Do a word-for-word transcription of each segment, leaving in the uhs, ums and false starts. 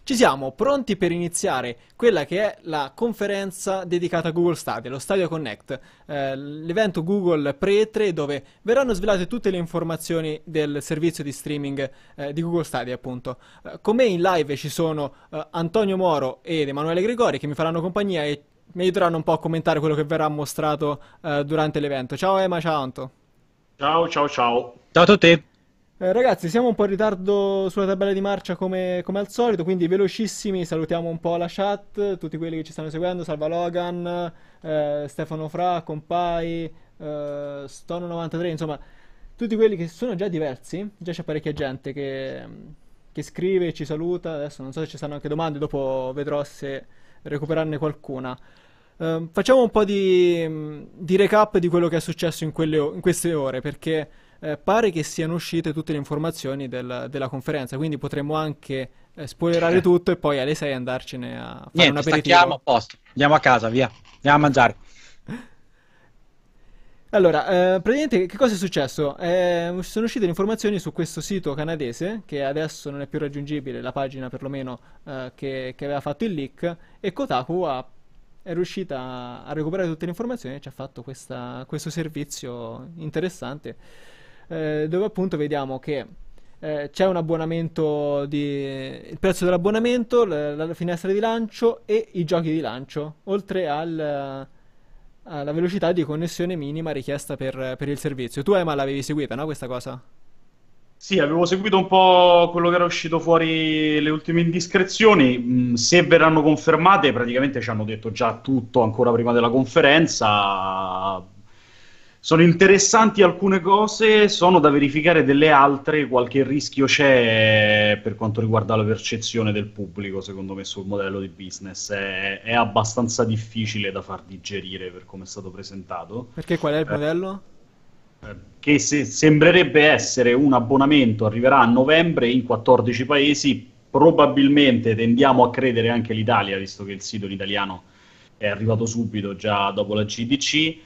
Ci siamo pronti per iniziare quella che è la conferenza dedicata a Google Stadia, lo Stadia Connect, eh, l'evento Google pre-E tre dove verranno svelate tutte le informazioni del servizio di streaming eh, di Google Stadia, appunto. Eh, con me in live ci sono eh, Antonio Moro ed Emanuele Gregori che mi faranno compagnia e mi aiuteranno un po' a commentare quello che verrà mostrato eh, durante l'evento. Ciao Ema, ciao Anto. Ciao, ciao, ciao. Ciao a tutti. Eh, ragazzi, siamo un po' in ritardo sulla tabella di marcia come, come al solito, quindi velocissimi, salutiamo un po' la chat, tutti quelli che ci stanno seguendo, Salva Logan, eh, Stefano Fra, Compai, eh, Stono novantatré, insomma, tutti quelli che sono già diversi, già c'è parecchia gente che, che scrive, ci saluta, adesso non so se ci stanno anche domande, dopo vedrò se recuperarne qualcuna. Eh, facciamo un po' di, di recap di quello che è successo in, quelle o- in queste ore, perché eh, pare che siano uscite tutte le informazioni del- della conferenza, quindi potremmo anche eh, spoilerare tutto e poi alle sei andarcene a fare un Niente, stacchiamo a aperitivo. posto. Andiamo a casa, via. Andiamo a mangiare. Allora, eh, praticamente che cosa è successo? Eh, sono uscite le informazioni su questo sito canadese, che adesso non è più raggiungibile, la pagina perlomeno eh, che, che aveva fatto il leak, e Kotaku ha- è riuscita a, a recuperare tutte le informazioni e ci ha fatto questa- questo servizio interessante, eh, dove appunto vediamo che eh, c'è un abbonamento di... il prezzo dell'abbonamento, la, la finestra di lancio e i giochi di lancio, oltre al alla velocità di connessione minima richiesta per, per il servizio. Tu, Emma, l'avevi seguita, no, questa cosa? Sì, avevo seguito un po' quello che era uscito fuori, le ultime indiscrezioni. Mm, Se verranno confermate, praticamente ci hanno detto già tutto ancora prima della conferenza. Sono interessanti alcune cose, sono da verificare delle altre. Qualche rischio c'è per quanto riguarda la percezione del pubblico, secondo me, sul modello di business. È, è abbastanza difficile da far digerire per come è stato presentato. Perché qual è il Eh, modello? eh, che se- sembrerebbe essere un abbonamento, arriverà a novembre in quattordici paesi, probabilmente tendiamo a credere anche l'Italia, visto che il sito in italiano è arrivato subito, già dopo la G D C.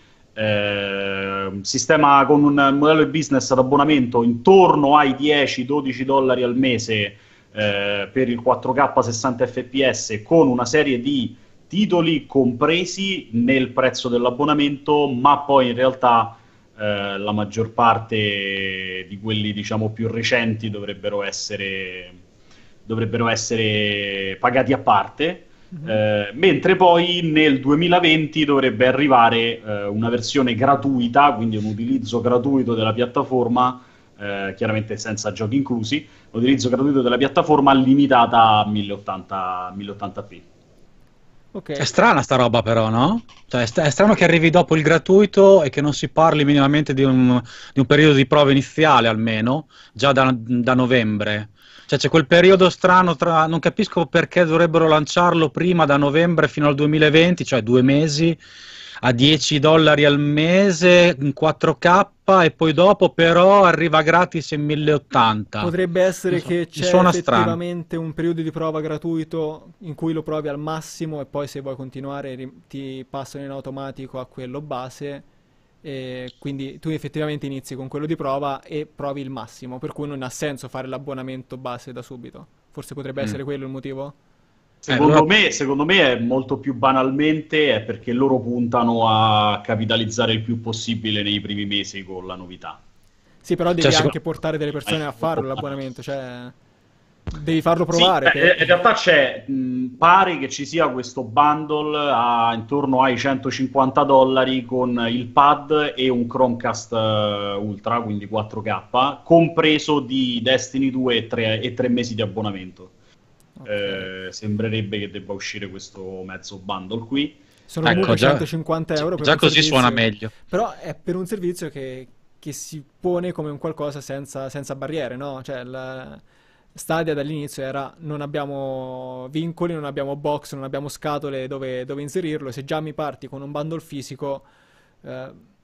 Eh, sistema con un modello di business ad abbonamento intorno ai dieci dodici dollari al mese eh, per il quattro K sessanta F P S, con una serie di titoli compresi nel prezzo dell'abbonamento, ma poi in realtà eh, la maggior parte di quelli, diciamo, più recenti dovrebbero essere, dovrebbero essere pagati a parte. Mhm. Eh, mentre poi nel duemilaventi dovrebbe arrivare eh, una versione gratuita, quindi un utilizzo gratuito della piattaforma, eh, chiaramente senza giochi inclusi, un utilizzo gratuito della piattaforma limitata a mille ottanta, mille ottanta p. Ok. È strana sta roba però, no? Cioè, è, st- è strano che arrivi dopo il gratuito e che non si parli minimamente di un, di un periodo di prova iniziale almeno, già da, da novembre. Cioè c'è quel periodo strano tra... Non capisco perché dovrebbero lanciarlo prima da novembre fino al duemilaventi, cioè due mesi, a dieci dollari al mese, in quattro K, e poi dopo però arriva gratis in mille ottanta. Potrebbe Non essere so, che mi c'è suona strano. effettivamente un periodo di prova gratuito in cui lo provi al massimo e poi se vuoi continuare ri- ti passano in automatico a quello base e quindi tu effettivamente inizi con quello di prova e provi il massimo, per cui non ha senso fare l'abbonamento base da subito. Forse potrebbe Mm. essere quello il motivo? Eh, allora Secondo me, secondo me è molto più banalmente è perché loro puntano a capitalizzare il più possibile nei primi mesi con la novità. Sì, però cioè, devi secondo... anche portare delle Prima persone è a molto farlo banale. l'abbonamento, cioè devi farlo Sì, provare per... beh, in realtà c'è, mh, pare che ci sia questo bundle a intorno ai centocinquanta dollari con il pad e un Chromecast eh, Ultra, quindi quattro K, compreso di Destiny due e tre, e tre mesi di abbonamento. Ok. Eh, sembrerebbe che debba uscire questo mezzo bundle qui. Sono Ecco, comunque già, centocinquanta gi- euro per già un così suona servizio, meglio. però è per un servizio che, che si pone come un qualcosa senza, senza barriere, no? Cioè, la Stadia dall'inizio era non abbiamo vincoli, non abbiamo box, non abbiamo scatole dove, dove inserirlo. Se già mi parti con un bundle fisico, eh,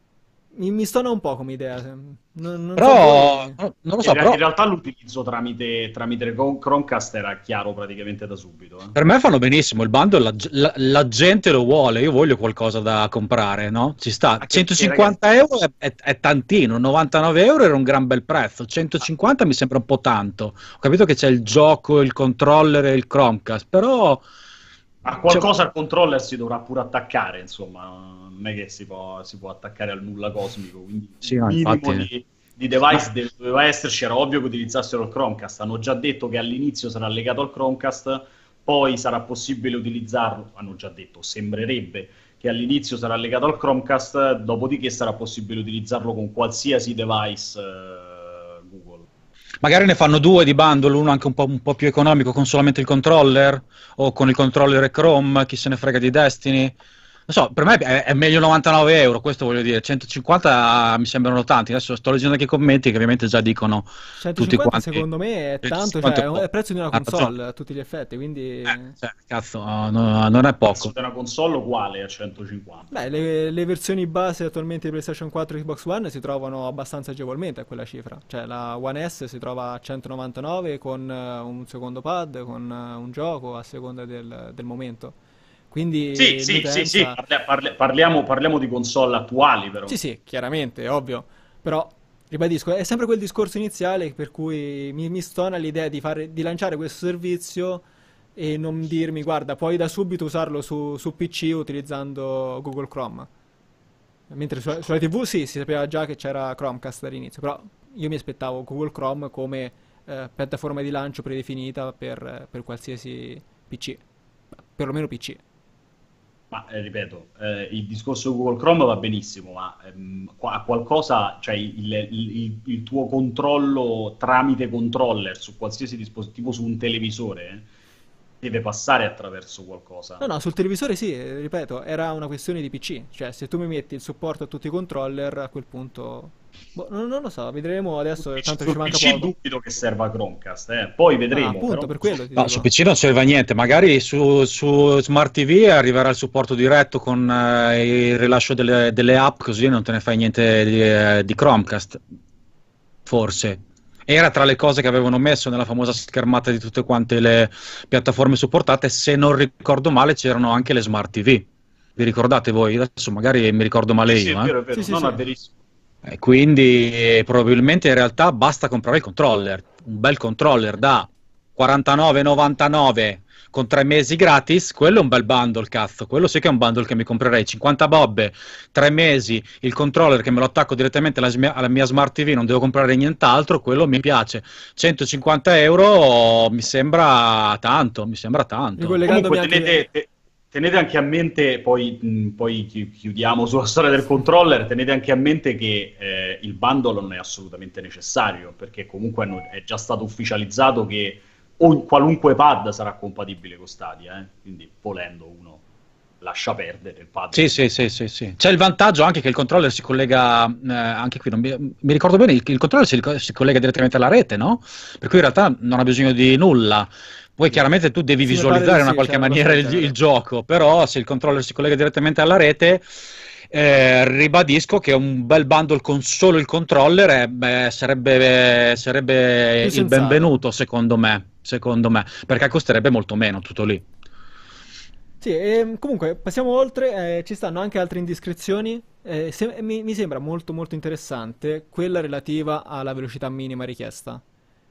Mi, mi stona un po' come idea. Non, non so Però, voi. no, non lo so, In, però in realtà l'utilizzo tramite, tramite Chrome- Chromecast era chiaro praticamente da subito. eh. per me fanno benissimo, il bundle la, la- la gente lo vuole, io voglio qualcosa da comprare, no? Ci sta, Anche perché, centocinquanta ragazzi, euro è, è- è tantino, novantanove euro era un gran bel prezzo, centocinquanta mi sembra un po' tanto. Ho capito che c'è il gioco, il controller e il Chromecast, però a cioè, qualcosa il controller si dovrà pure attaccare, insomma, non è che si può, si può attaccare al nulla cosmico, quindi sì, un no, minimo infatti, di, di device deve- doveva esserci, era ovvio che utilizzassero il Chromecast, hanno già detto che all'inizio sarà legato al Chromecast, poi sarà possibile utilizzarlo, hanno già detto, sembrerebbe che all'inizio sarà legato al Chromecast, dopodiché sarà possibile utilizzarlo con qualsiasi device eh, Google. magari ne fanno due di bundle, uno anche un po', un po' più economico con solamente il controller o con il controller e Chrome, chi se ne frega di Destiny. Non so, per me è, è meglio novantanove euro, questo voglio dire, centocinquanta mi sembrano tanti. Adesso sto leggendo anche i commenti che ovviamente già dicono tutti centocinquanta quanti. secondo me è tanto, cioè centocinquanta è è un- è poco. il prezzo di una Ha ragione. console a tutti gli effetti, quindi... Eh, cioè, cazzo, no, no, non è Il prezzo poco. di una console uguale a centocinquanta. Beh, le, le versioni base attualmente di PlayStation quattro e Xbox One si trovano abbastanza agevolmente a quella cifra. Cioè la One S si trova a centonovantanove con eh, un secondo pad, con eh, un gioco a seconda del, del momento. Sì, Quindi sì, sì, sì, l'utenza... parli- parli- parliamo, parliamo di console attuali, però. Sì, sì, chiaramente, è ovvio. Però, ribadisco, è sempre quel discorso iniziale per cui mi, mi stona l'idea di, fare, di lanciare questo servizio e non dirmi, guarda, puoi da subito usarlo su, su P C utilizzando Google Chrome. Mentre su- sulla T V sì, si sapeva già che c'era Chromecast dall'inizio, però io mi aspettavo Google Chrome come eh, piattaforma di lancio predefinita per, per qualsiasi P C, perlomeno P C. Ma eh, ripeto, eh, il discorso Google Chrome va benissimo, ma ehm, qua- qualcosa, cioè il, il- il- il tuo controllo tramite controller su qualsiasi dispositivo, su un televisore, eh, deve passare attraverso qualcosa. No, no, sul televisore sì, eh, ripeto, era una questione di P C, cioè se tu mi metti il supporto a tutti i controller, a quel punto... Boh, non, non lo so, vedremo Sul adesso, P C, tanto ci sul manca P C poco. dubito che serva Chromecast, eh. Poi Ah, vedremo, appunto, però per quello ti No, su dico. P C non serve a niente, magari su, su Smart T V arriverà il supporto diretto con eh, il rilascio delle, delle app, così non te ne fai niente di, eh, di Chromecast, forse. Era tra le cose che avevano messo nella famosa schermata di tutte quante le piattaforme supportate, se non ricordo male c'erano anche le Smart T V. Vi ricordate voi? Adesso magari mi ricordo male sì, sì, è io, eh? vero, è Sì, vero, sì, no, no, sì. è verissimo. E quindi eh, probabilmente in realtà basta comprare il controller, un bel controller da quarantanove e novantanove con tre mesi gratis, quello è un bel bundle, cazzo, quello sì che è un bundle che mi comprerei, cinquanta bobbe, tre mesi, il controller che me lo attacco direttamente alla, smia- alla mia Smart T V, non devo comprare nient'altro, quello mi piace. centocinquanta euro mi sembra tanto, mi sembra tanto. Ricollegandomi Comunque anche... tenete, te- tenete anche a mente, poi, mh, poi chi- chiudiamo sulla storia del controller, tenete anche a mente che eh, il bundle non è assolutamente necessario, perché comunque hanno- è già stato ufficializzato che ogni- qualunque pad sarà compatibile con Stadia, eh. Quindi volendo uno lascia perdere il pad. Sì, sì, sì, sì, sì. C'è il vantaggio anche che il controller si collega, eh, anche qui non mi, mi ricordo bene, il, il controller si, rico- si collega direttamente alla rete, no? Per cui in realtà non ha bisogno di nulla. Poi chiaramente tu devi Sì, mi pare visualizzare di in una sì, qualche c'è una cosa maniera del il, genere. il gioco, però se il controller si collega direttamente alla rete, eh, ribadisco che un bel bundle con solo il controller è- beh, sarebbe, sarebbe Più il sensato. benvenuto, secondo me, secondo me, perché costerebbe molto meno, tutto lì. Sì, e, comunque passiamo oltre, eh, ci stanno anche altre indiscrezioni. Eh, se- mi, mi sembra molto molto interessante quella relativa alla velocità minima richiesta.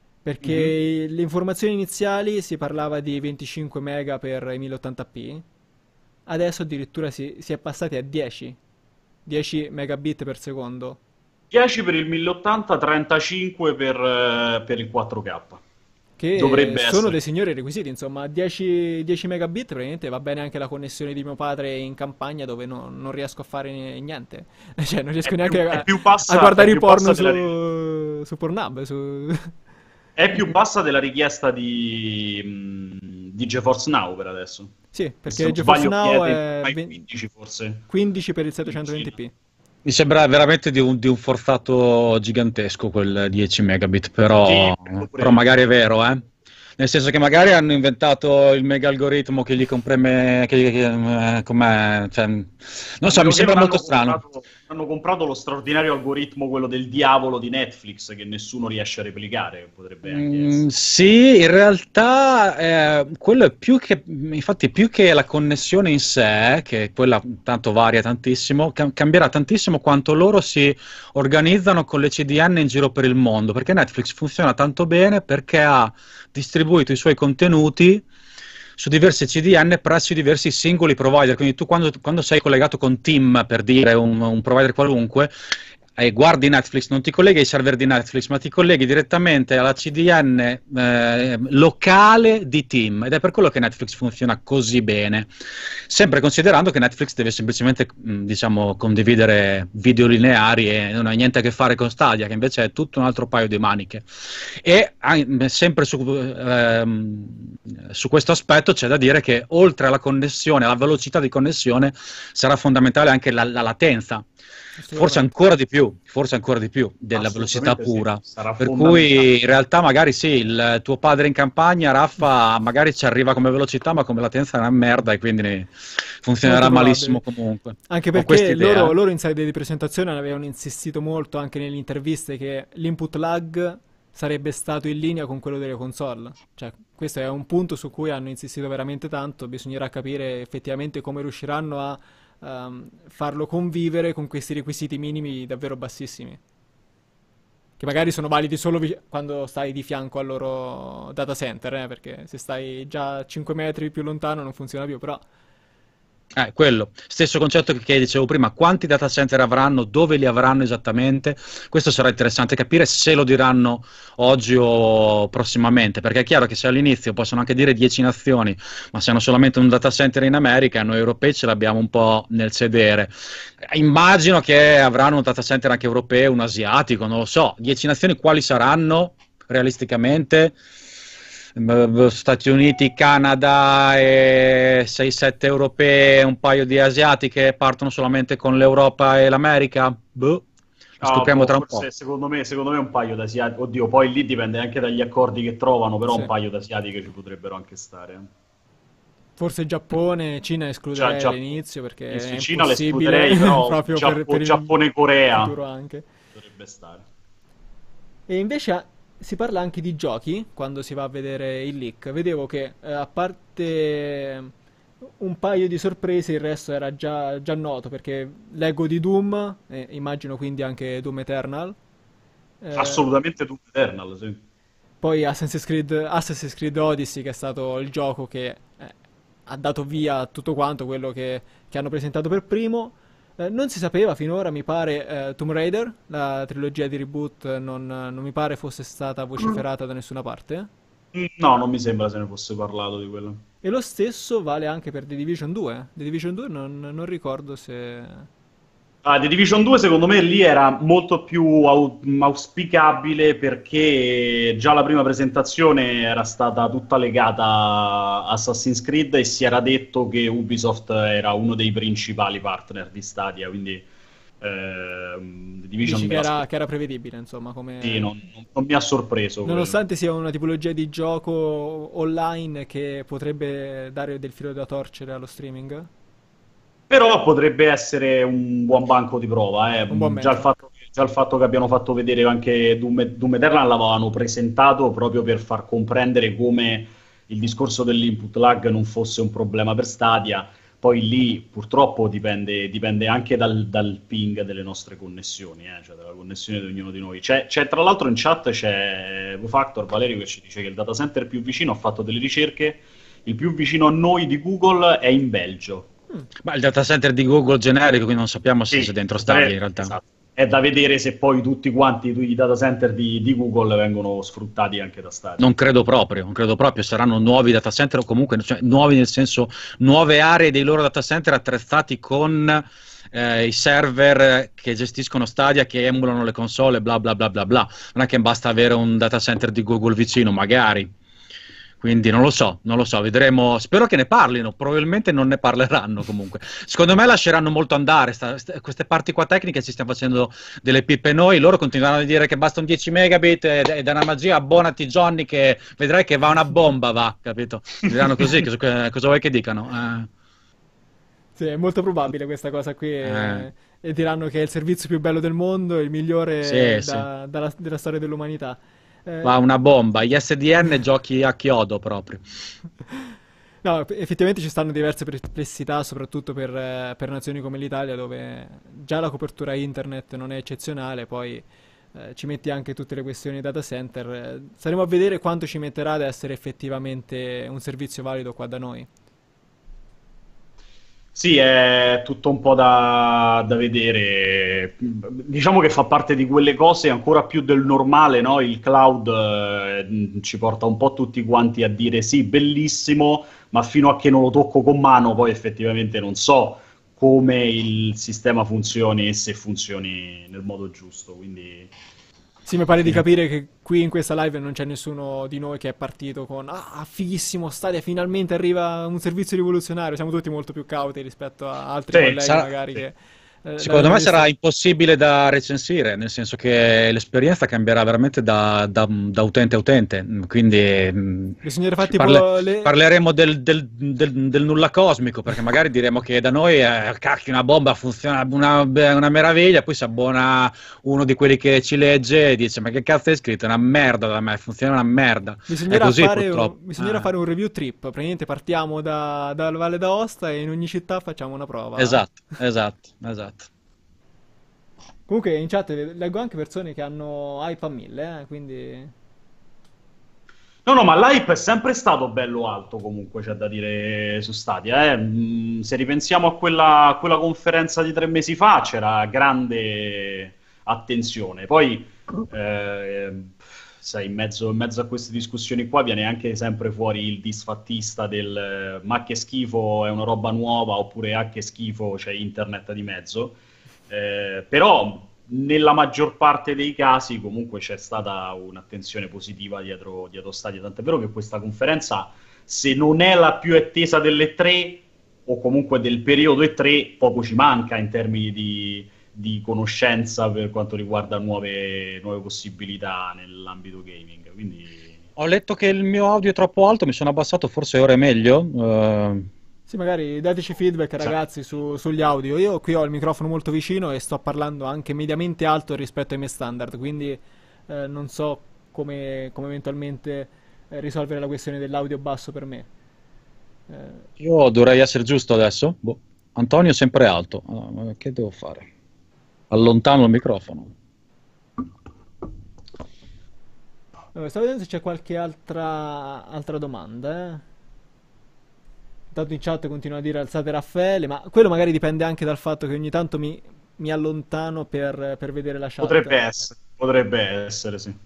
Perché le informazioni iniziali si parlava di venticinque mega per i mille ottanta p, adesso addirittura si, si è passati a dieci, dieci megabit per secondo. dieci per il mille ottanta, trentacinque per, eh, per il quattro K. Che Dovrebbe sono essere. dei signori requisiti, insomma, dieci, dieci megabit praticamente va bene anche la connessione di mio padre in campagna dove no- non riesco a fare ni- niente. Cioè, non riesco È più, neanche è a, più a bassa, guardare è i più porno bassa della, su, su Pornhub. Su... è più bassa della richiesta di, mh, di GeForce Now per adesso. Sì, Se perché non GeForce sbaglio Now chiede è ai ve- quindici forse. quindici per il Quindicina. settecentoventi p. Mi sembra veramente di un, di un forzato gigantesco quel dieci megabit, Sì, però, credo pure però io. magari è vero, eh. Nel senso che magari hanno inventato il mega algoritmo che gli comprime, che, che, eh, com'è, cioè, non so, mi sembra molto strano. Comprato, hanno comprato lo straordinario algoritmo, quello del diavolo di Netflix, che nessuno riesce a replicare, potrebbe anche Mm, essere. sì, in realtà eh, quello è più che, infatti più che la connessione in sé, che quella tanto varia tantissimo, cam- cambierà tantissimo quanto loro si organizzano con le C D N in giro per il mondo, perché Netflix funziona tanto bene perché ha distribuito i suoi contenuti su diverse C D N presso i diversi singoli provider. Quindi tu quando, quando sei collegato con Team, per dire un, un provider qualunque, e guardi Netflix, non ti colleghi ai server di Netflix, ma ti colleghi direttamente alla C D N eh, locale di Team, ed è per quello che Netflix funziona così bene. Sempre considerando che Netflix deve semplicemente, mh, diciamo, condividere video lineari e non ha niente a che fare con Stadia, che invece è tutto un altro paio di maniche. E ah, sempre su, ehm, su questo aspetto c'è da dire che oltre alla connessione, alla velocità di connessione, sarà fondamentale anche la, la latenza. Forse ancora di più, forse ancora di più della velocità pura. Sì, sarà per cui in realtà magari sì, il tuo padre in campagna, Raffa, magari ci arriva come velocità, ma come latenza è una merda e quindi funzionerà malissimo comunque. Anche perché loro, loro in sede di presentazione avevano insistito molto anche nelle interviste che l'input lag sarebbe stato in linea con quello delle console. Cioè, questo è un punto su cui hanno insistito veramente tanto, bisognerà capire effettivamente come riusciranno a Um, farlo convivere con questi requisiti minimi davvero bassissimi, che magari sono validi solo vi- quando stai di fianco al loro data center, eh, perché se stai già cinque metri più lontano non funziona più, però Eh, quello, stesso concetto che, che dicevo prima, quanti data center avranno, dove li avranno esattamente, questo sarà interessante capire se lo diranno oggi o prossimamente, perché è chiaro che se all'inizio possono anche dire dieci nazioni, ma se hanno solamente un data center in America, noi europei ce l'abbiamo un po' nel sedere. Immagino che avranno un data center anche europeo, un asiatico, non lo so, dieci nazioni quali saranno realisticamente? Stati Uniti, Canada e sei sette europee, un paio di asiatiche partono solamente con l'Europa e l'America? Boh, lo scopriamo ah, boh, tra un forse, po'. Secondo me, secondo me un paio d'asiatiche, oddio, poi lì dipende anche dagli accordi che trovano, però sì. un paio d'asiatiche ci potrebbero anche stare. Forse Giappone, Cina escluderei Già, all'inizio perché sì, è Cina le impossibile escluderei, però proprio Giappo, per, per il Giappone e Corea futuro anche. potrebbe stare. E invece si parla anche di giochi quando si va a vedere il leak. Vedevo che eh, a parte un paio di sorprese il resto era già, già noto, perché leggo di Doom, eh, immagino quindi anche Doom Eternal. Eh, Assolutamente Doom Eternal, sì. Poi Assassin's Creed, Assassin's Creed Odyssey, che è stato il gioco che eh, ha dato via a tutto quanto quello che, che hanno presentato per primo. Eh, non si sapeva finora, mi pare, eh, Tomb Raider, la trilogia di reboot, non, non mi pare fosse stata vociferata da nessuna parte. No, non mi sembra se ne fosse parlato di quello. E lo stesso vale anche per The Division due. The Division due non, non ricordo se... Ah, The Division due secondo me lì era molto più au- auspicabile, perché già la prima presentazione era stata tutta legata a Assassin's Creed e si era detto che Ubisoft era uno dei principali partner di Stadia, quindi ehm, The Division Dici me che era, l'aspettavo. che era prevedibile, insomma, come... Sì, non, non- non mi ha sorpreso quello. Nonostante sia una tipologia di gioco online che potrebbe dare del filo da torcere allo streaming. Però potrebbe essere un buon banco di prova, eh. Un buon Già il match. fatto, già il fatto che abbiano fatto vedere anche Doom, Doom Eternal l'avevano presentato proprio per far comprendere come il discorso dell'input lag non fosse un problema per Stadia. Poi lì purtroppo dipende, dipende anche dal, dal ping delle nostre connessioni, eh, cioè dalla connessione di ognuno di noi. C'è, c'è, tra l'altro in chat c'è V-Factor Valerio che ci dice che il data center più vicino, ha fatto delle ricerche, il più vicino a noi di Google è in Belgio. Ma il data center di Google generico, quindi non sappiamo se Sì, c'è dentro Stadia eh, in realtà. esatto. È da vedere se poi tutti quanti i data center di, di Google vengono sfruttati anche da Stadia. Non credo proprio, non credo proprio, saranno nuovi data center o comunque cioè, nuovi nel senso nuove aree dei loro data center attrezzati con eh, i server che gestiscono Stadia, che emulano le console, bla bla bla bla bla. Non è che basta avere un data center di Google vicino, magari. Quindi non lo so, non lo so, vedremo. Spero che ne parlino, probabilmente non ne parleranno comunque. Secondo me lasceranno molto andare, sta, sta, queste parti qua tecniche ci stiamo facendo delle pippe noi, loro continueranno a dire che bastano dieci megabit ed è una magia, abbonati Johnny che vedrai che va una bomba, va, capito? Diranno così, cosa, cosa vuoi che dicano? Eh. Sì, è molto probabile questa cosa qui. Eh. E, e diranno che è il servizio più bello del mondo, il migliore Sì, da- sì. dalla, della storia dell'umanità. Eh, Va una bomba, gli S D N giochi a chiodo proprio. no, effettivamente ci stanno diverse perplessità, soprattutto per, eh, per nazioni come l'Italia, dove già la copertura internet non è eccezionale, poi eh, ci metti anche tutte le questioni data center. Eh, staremo a vedere quanto ci metterà ad essere effettivamente un servizio valido qua da noi. Sì, è tutto un po' da, da vedere. Diciamo che fa parte di quelle cose ancora più del normale, no? Il cloud eh, ci porta un po' tutti quanti a dire sì, bellissimo, ma fino a che non lo tocco con mano, poi effettivamente non so come il sistema funzioni e se funzioni nel modo giusto. Quindi Sì, mi pare di Sì. capire che qui in questa live non c'è nessuno di noi che è partito con ah, fighissimo, Stadia, finalmente arriva un servizio rivoluzionario. Siamo tutti molto più cauti rispetto a altri sì, colleghi sarà- magari sì. che eh, Secondo l'hanno me sarà visto. impossibile da recensire, nel senso che l'esperienza cambierà veramente da, da- da utente a utente, quindi mh, Bisognerà fare parle- tipo le... parleremo del, del- del- del nulla cosmico, perché magari diremo che da noi è cacchio, una bomba funziona una, una meraviglia, poi si abbona uno di quelli che ci legge e dice ma che cazzo è scritto? È una merda da me, funziona una merda. È Bisognerà così fare, purtroppo. bisognerà Eh. fare un review trip. Praticamente partiamo da, dalla Valle d'Aosta e in ogni città facciamo una prova. Esatto, esatto, esatto. Comunque in chat leggo anche persone che hanno hype a mille, eh, quindi... No, no, ma l'hype è sempre stato bello alto comunque, c'è da dire su Stadia. Eh. Mm, se ripensiamo a quella, a quella conferenza di tre mesi fa, c'era grande attenzione. Poi, eh, sai, in mezzo, in mezzo a queste discussioni qua viene anche sempre fuori il disfattista del eh, ma che schifo, è una roba nuova, oppure ah che schifo, c'è internet di mezzo. Eh, però nella maggior parte dei casi comunque c'è stata un'attenzione positiva dietro, dietro Stadia, tant'è vero che questa conferenza, se non è la più attesa delle tre, o comunque del periodo E tre, poco ci manca in termini di, di conoscenza per quanto riguarda nuove, nuove possibilità nell'ambito gaming. Quindi Ho letto che il mio audio è troppo alto, mi sono abbassato, forse ora è meglio. Eh, Sì, magari dateci feedback sa- ragazzi su- sugli audio. Io qui ho il microfono molto vicino e sto parlando anche mediamente alto rispetto ai miei standard, quindi eh, non so come, come eventualmente eh, risolvere la questione dell'audio basso per me. Eh, io dovrei essere giusto adesso? Boh. Antonio è sempre alto. Ah, ma che devo fare? Allontano il microfono. vabbè, stavo vedendo se c'è qualche altra, altra domanda. Eh. Intanto in chat continua a dire alzate Raffaele, ma quello magari dipende anche dal fatto che ogni tanto mi, mi allontano per, per vedere la potrebbe chat. essere, potrebbe essere, sì.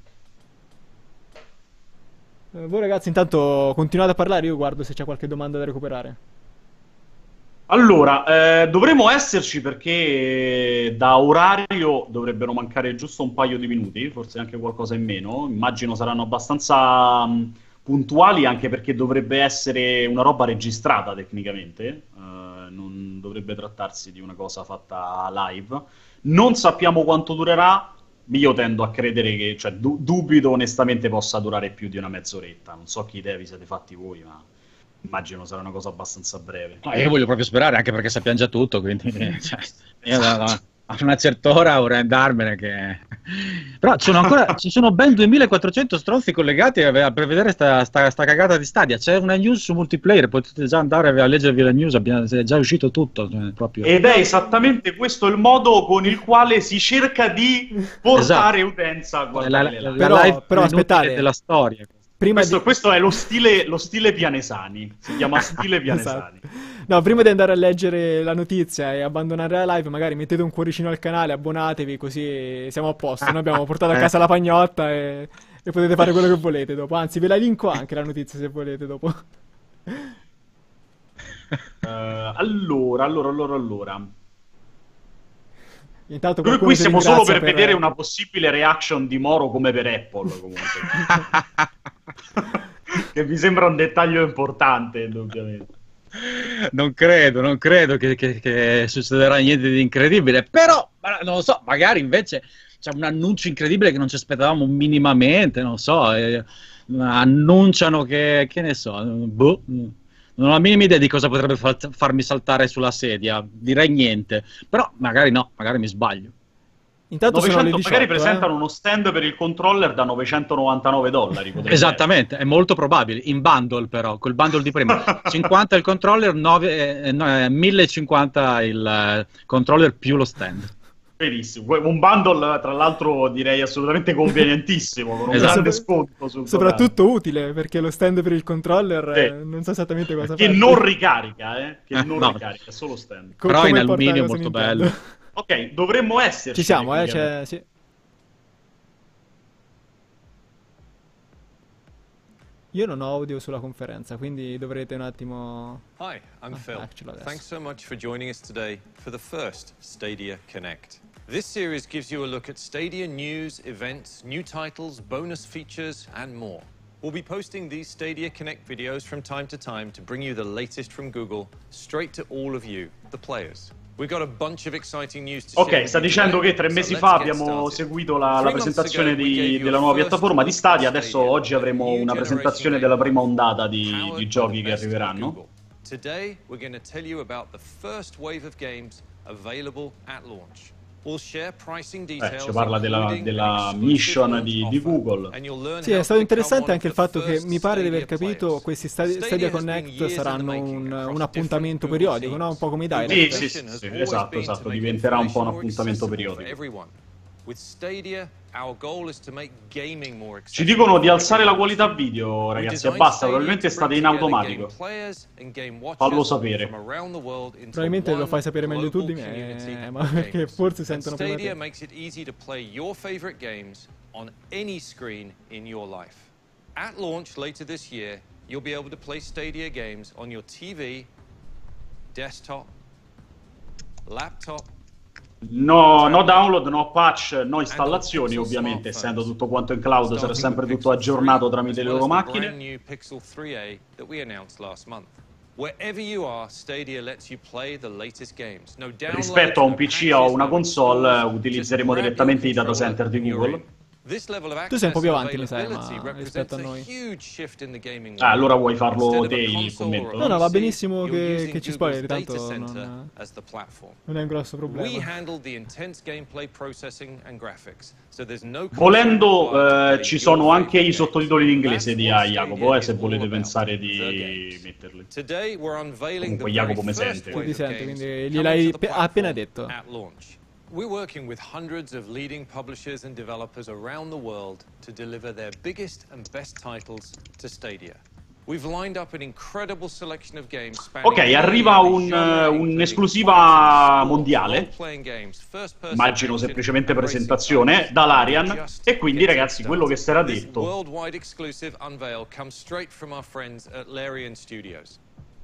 Eh, voi ragazzi intanto continuate a parlare, io guardo se c'è qualche domanda da recuperare. Allora, eh, dovremo esserci perché da orario dovrebbero mancare giusto un paio di minuti, forse anche qualcosa in meno. Immagino saranno abbastanza mh, puntuali anche perché dovrebbe essere una roba registrata tecnicamente, eh, non dovrebbe trattarsi di una cosa fatta live. Non sappiamo quanto durerà, io tendo a credere che, cioè du- dubito onestamente possa durare più di una mezz'oretta. Non so che idea vi siete fatti voi, ma immagino sarà una cosa abbastanza breve. No, io voglio proprio sperare, anche perché sappiamo già tutto, quindi cioè, io da- da- a una certa ora vorrei andarmene che... Però ci sono ancora, ci sono ben duemilaquattrocento stronzi collegati a, a- per vedere sta, sta, sta cagata di Stadia. C'è una news su multiplayer, potete già andare a leggervi la news, abbiamo- è già uscito tutto, cioè, proprio... Ed è esattamente questo il modo con il quale si cerca di portare utenza a È la, guardare la- le la live. Però- live però più inutile aspettate. della storia. Prima Questo, di... questo è lo stile, lo stile Pianesani, si chiama stile Esatto. Pianesani. No, prima di andare a leggere la notizia e abbandonare la live, magari mettete un cuoricino al canale, abbonatevi, così siamo a posto. Noi abbiamo portato a casa la pagnotta e, e potete fare quello che volete dopo. Anzi, ve la linko anche la notizia se volete dopo. Eh, allora, allora, allora, allora. Intanto Noi qualcuno qui ti siamo solo ringrazia per vedere una possibile reaction di Moro come per Apple, comunque. che mi sembra un dettaglio importante, indubbiamente. Non credo, non credo che, che, che succederà niente di incredibile, però ma non lo so, magari invece c'è un annuncio incredibile che non ci aspettavamo minimamente, non so, eh, annunciano che, che ne so, boh, non ho la minima idea di cosa potrebbe far, farmi saltare sulla sedia, direi niente, però magari no, magari mi sbaglio. Intanto sono le novecento, diciotto, magari presentano eh. uno stand per il controller da novecentonovantanove dollari. Esattamente, è molto probabile, in bundle però, col bundle di prima. cinquanta il controller, nove, eh, no, eh, mille e cinquanta il eh, controller più lo stand. Benissimo, un bundle tra l'altro direi assolutamente convenientissimo, con un Esatto. grande sconto sul Soprattutto utile, perché lo stand per il controller Sì. eh, non so esattamente cosa che fa. non ricarica, eh? Che Eh, non no. ricarica, è solo stand. Co- Però come in il alluminio portatile su molto Nintendo. bello. Ok, dovremmo esserci. Ci siamo, eh, qui, c'è, sì. Io non ho audio sulla conferenza, quindi dovrete un attimo... Hi, I'm Ah, Phil. ecco adesso. Thanks so much for joining us today for the first Stadia Connect. This series gives you a look at Stadia news, events, new titles, bonus features, and more. We'll be posting these Stadia Connect videos from time to time to bring you the latest from Google straight to all of you, the players. We've got a bunch of exciting news to share Ok, with sta you dicendo today, che tre so mesi let's fa get abbiamo started. seguito la, la Three months presentazione ago, we di- gave you della a nuova first piattaforma di look Stadia, at adesso Stadia, oggi avremo a new una presentazione generation della game prima ondata di, powered di by the giochi che best of arriveranno. Google. Today we're going to tell you about the first wave of games available at launch. We'll share pricing Eh, details, ci parla della, including della an exclusive mission launch di, di offer, Google. and you'll learn Sì, how è to stato become interessante one anche il of the fatto che first mi pare di aver Stadia capito players. questi Stadia, Stadia Stadia has been Connect years in the saranno making un, across un different appuntamento Google periodico, no? Un teams. po' come i The Direct. Sì, sì, mission has sì, always esatto, been to esatto, make diventerà un po' un information more appuntamento accessible for periodico. everyone. With Stadia, our goal is to make gaming more Ci accessible dicono di for alzare la everyone. qualità video, We ragazzi, e designed basta, Stadia probabilmente to state bring in together game automatico. players and game watchers Fallo sapere. from around the world into Probabilmente lo one fai sapere meglio tu di global me, community eh, of ma perché gamers. forse And sentono prima Stadia te. makes it easy to play your favorite games on any screen in your life. At launch later this year, you'll be able to play Stadia games on your T V, desktop, laptop, No, no download, no patch, no installazioni, ovviamente, essendo tutto quanto in cloud, sarà sempre tutto aggiornato tramite le loro macchine. Rispetto a un P C o una console, utilizzeremo direttamente i data center di Google. Tu sei un po' più avanti, mi sa, ma rispetto a noi. Ah, allora vuoi farlo te il commento? No, no, va benissimo che, che ci spoileri, tanto non, non è un grosso problema. Volendo, eh, ci sono anche i sottotitoli in inglese di A I, Jacopo, eh, se volete pensare di metterli. Comunque Jacopo mi sente. Tu ti senti, quindi gliel'hai pe- appena detto. We're working with hundreds of leading publishers and developers around the world to deliver their biggest and best titles to Stadia. We've lined up an incredible selection of games spanning Ok, arriva un, un'esclusiva mondiale, immagino semplicemente presentazione, dall'Arian, e quindi ragazzi, quello che si era detto. Worldwide exclusive unveil comes straight from our friends at Larian Studios.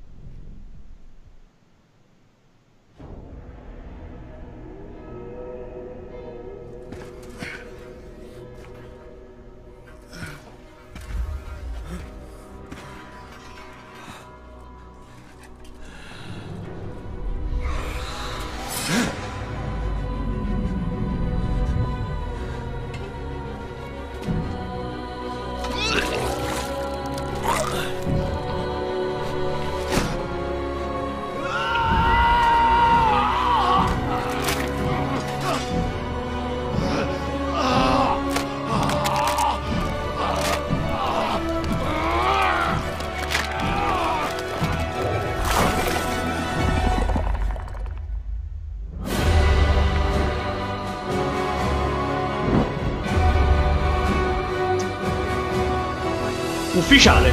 Ufficiale.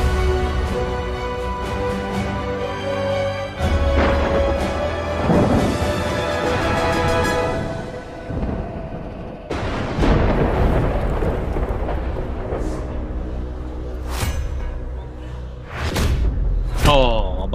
Oh,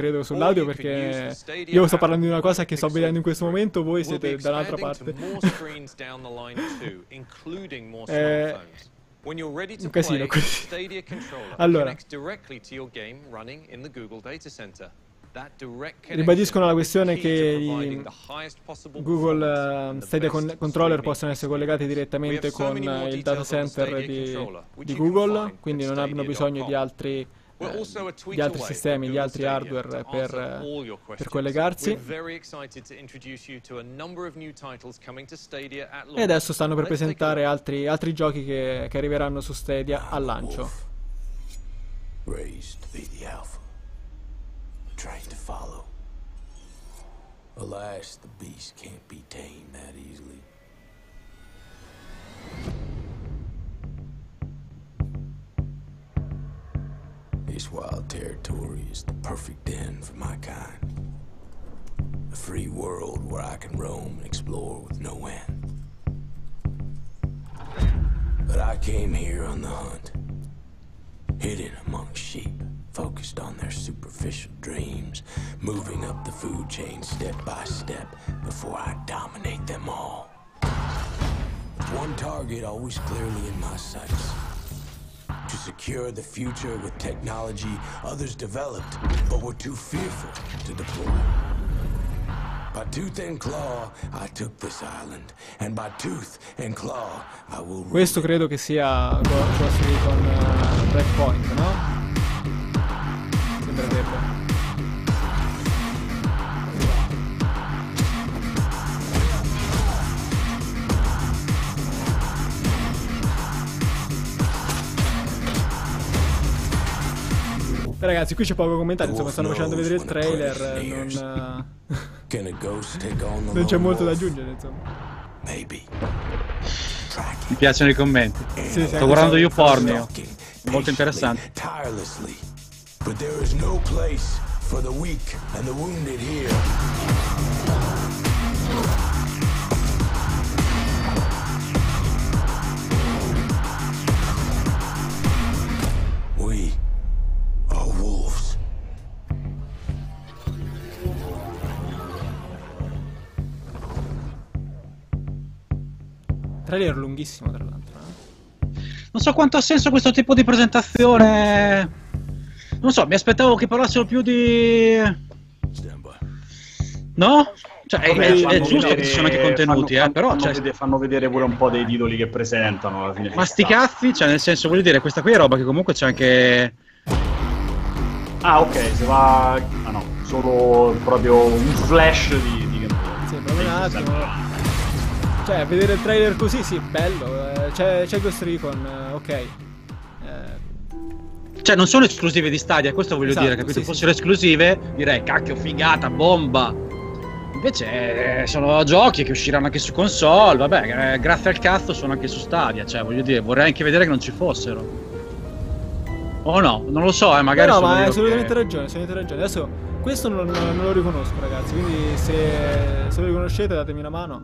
credo, sull'audio, perché io sto parlando di una cosa che sto vedendo in questo momento, voi siete dall'altra parte. È un casino così. Allora, ribadiscono la questione che i Google uh, Stadia con Controller possono essere collegati direttamente con uh, il data center di, di Google, quindi non hanno bisogno di altri Eh, di altri sistemi, di altri hardware per, eh, per collegarsi. E adesso stanno per presentare altri, altri giochi che, che arriveranno su Stadia al lancio. This wild territory is the perfect den for my kind. A free world where I can roam and explore with no end. But I came here on the hunt, hidden among sheep, focused on their superficial dreams, moving up the food chain step by step before I dominate them all. One target always clearly in my sights. To secure the future with technology others developed, but were too fearful to deploy. By tooth and claw, I took this island, and by tooth and claw, I will. Questo credo che sia Ghost Recon uh, Breakpoint, no? Sembrerebbe. Beh, ragazzi, qui c'è poco commentario, insomma, stanno facendo vedere il trailer, non, non c'è molto da aggiungere, insomma. Mi piacciono i commenti. Sì, sto guardando YouPorn io. Molto interessante. But there is no place for the weak and the wounded here. We are wolves. Trailer lunghissimo, tra l'altro. Non so quanto ha senso questo tipo di presentazione. Non so, mi aspettavo che parlassero più di... No? Cioè, è, è, è giusto vedere, che ci sono anche contenuti, fanno, eh, però... Fanno, Cioè... vedere, fanno vedere pure un po' dei titoli che presentano alla fine. Ma sti cazzi, cioè nel senso, voglio dire, questa qui è roba che comunque c'è anche... Ah, ok, se va... Ah no, solo proprio un flash di, di gameplay. Sì, proprio un attimo. Cioè, vedere il trailer così, sì, bello. Eh, c'è, c'è Ghost Recon, eh, ok. Eh... Cioè, non sono esclusive di Stadia, questo voglio esatto, dire, capito? Se sì, fossero sì. esclusive, direi, cacchio, figata, bomba. Invece, eh, sono giochi che usciranno anche su console, vabbè, eh, grazie al cazzo sono anche su Stadia, cioè, voglio dire, vorrei anche vedere che non ci fossero. O no, non lo so, eh, magari no, no, sono ma hai io assolutamente che... ragione, assolutamente ragione. Adesso, questo non, non lo riconosco, ragazzi, quindi se, se lo riconoscete datemi una mano.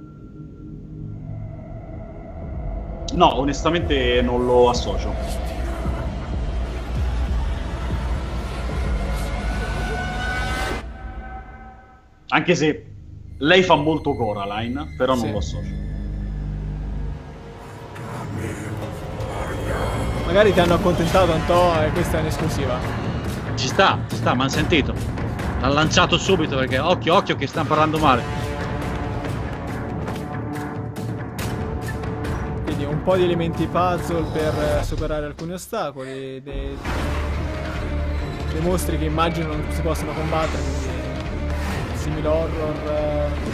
No, onestamente non lo associo. Anche se lei fa molto Coraline, però non Sì. lo associo. Magari ti hanno accontentato un po' e questa è un'esclusiva. Ci sta, ci sta, ma hanno sentito. L'ha lanciato subito perché, occhio, occhio, che stanno parlando male. Quindi un po' di elementi puzzle per eh, superare alcuni ostacoli, dei, dei mostri che immagino non si possono combattere, quindi simil horror. Eh.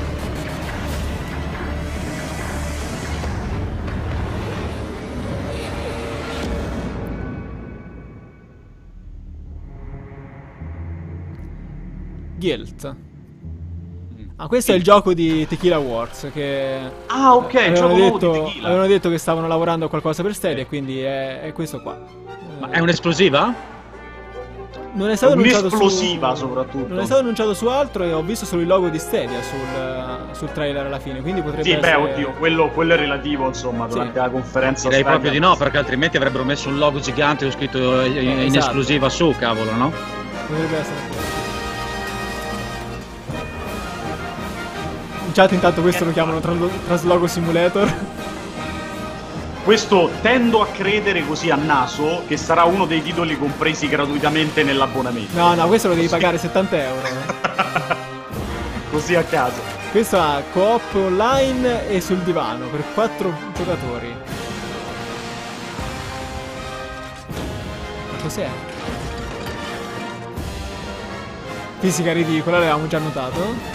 Guilt. Ah, questo è il gioco di Tequila Wars che Ah, ok, il avevano gioco nuovo detto, di Tequila. avevano detto che stavano lavorando a qualcosa per Stadia, quindi è, è questo qua. Ma è un'esclusiva? Non è stato annunciato su Un'esplosiva soprattutto. Non è stato annunciato su altro e ho visto solo il logo di Stadia sul, sul trailer alla fine, quindi potrebbe Sì, essere... beh, oddio, quello, quello è relativo, insomma, durante Sì. la conferenza. Direi Stadia. proprio di no, perché altrimenti avrebbero messo un logo gigante con scritto in, in Esatto. esclusiva su, cavolo, no? Potrebbe essere. In chat intanto questo lo chiamano tra- Traslogo Simulator. questo tendo a credere così a naso che sarà uno dei titoli compresi gratuitamente nell'abbonamento. No, no, questo lo devi pagare settanta euro. Così a caso. Questo ha co-op online e sul divano per quattro giocatori. Ma cos'è? Fisica ridicola, l'avevamo già notato.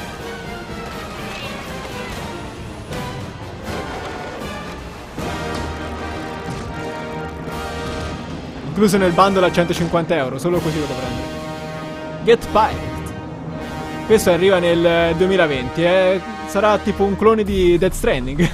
Incluso nel bundle a centocinquanta euro, solo così lo puoi prendere. Get Pirate. Questo arriva nel duemilaventi, eh? Sarà tipo un clone di Death Stranding.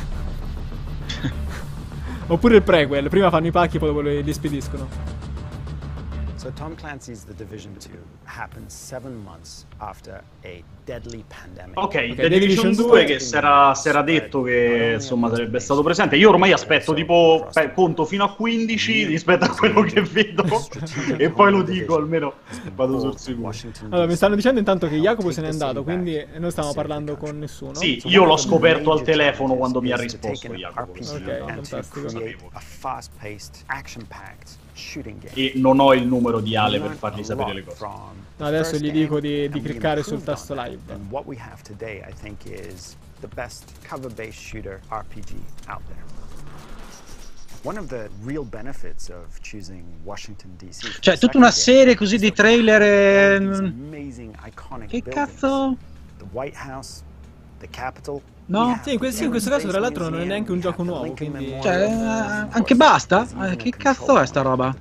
Oppure il prequel, prima fanno i pacchi e poi dopo li, li spediscono. So Tom Clancy's The Division two happened seven months after a deadly pandemic. Ok, okay, The Division due che si era detto che insomma sarebbe stato presente. Io ormai aspetto tipo beh, conto fino a quindici rispetto a quello che vedo e poi lo dico, almeno vado sul sicuro. Allora, mi stanno dicendo intanto che Jacopo se n'è andato, quindi noi stiamo parlando con nessuno. Sì, io l'ho scoperto al telefono quando mi ha risposto Jacopo. Ok, fantastico. E non ho il numero di Ale per fargli sapere le cose. No, adesso gli dico di, di cliccare sul tasto live. What we have today, I think, is the best cover-based shooter R P G out there. One of the real benefits of choosing Washington D C. Cioè, tutta una serie così di trailer e... Che cazzo? The White House, the Capitol. No? Sì, in questo, in questo caso tra l'altro non è neanche un gioco nuovo, quindi... Cioè, anche basta? Eh, che cazzo è sta roba?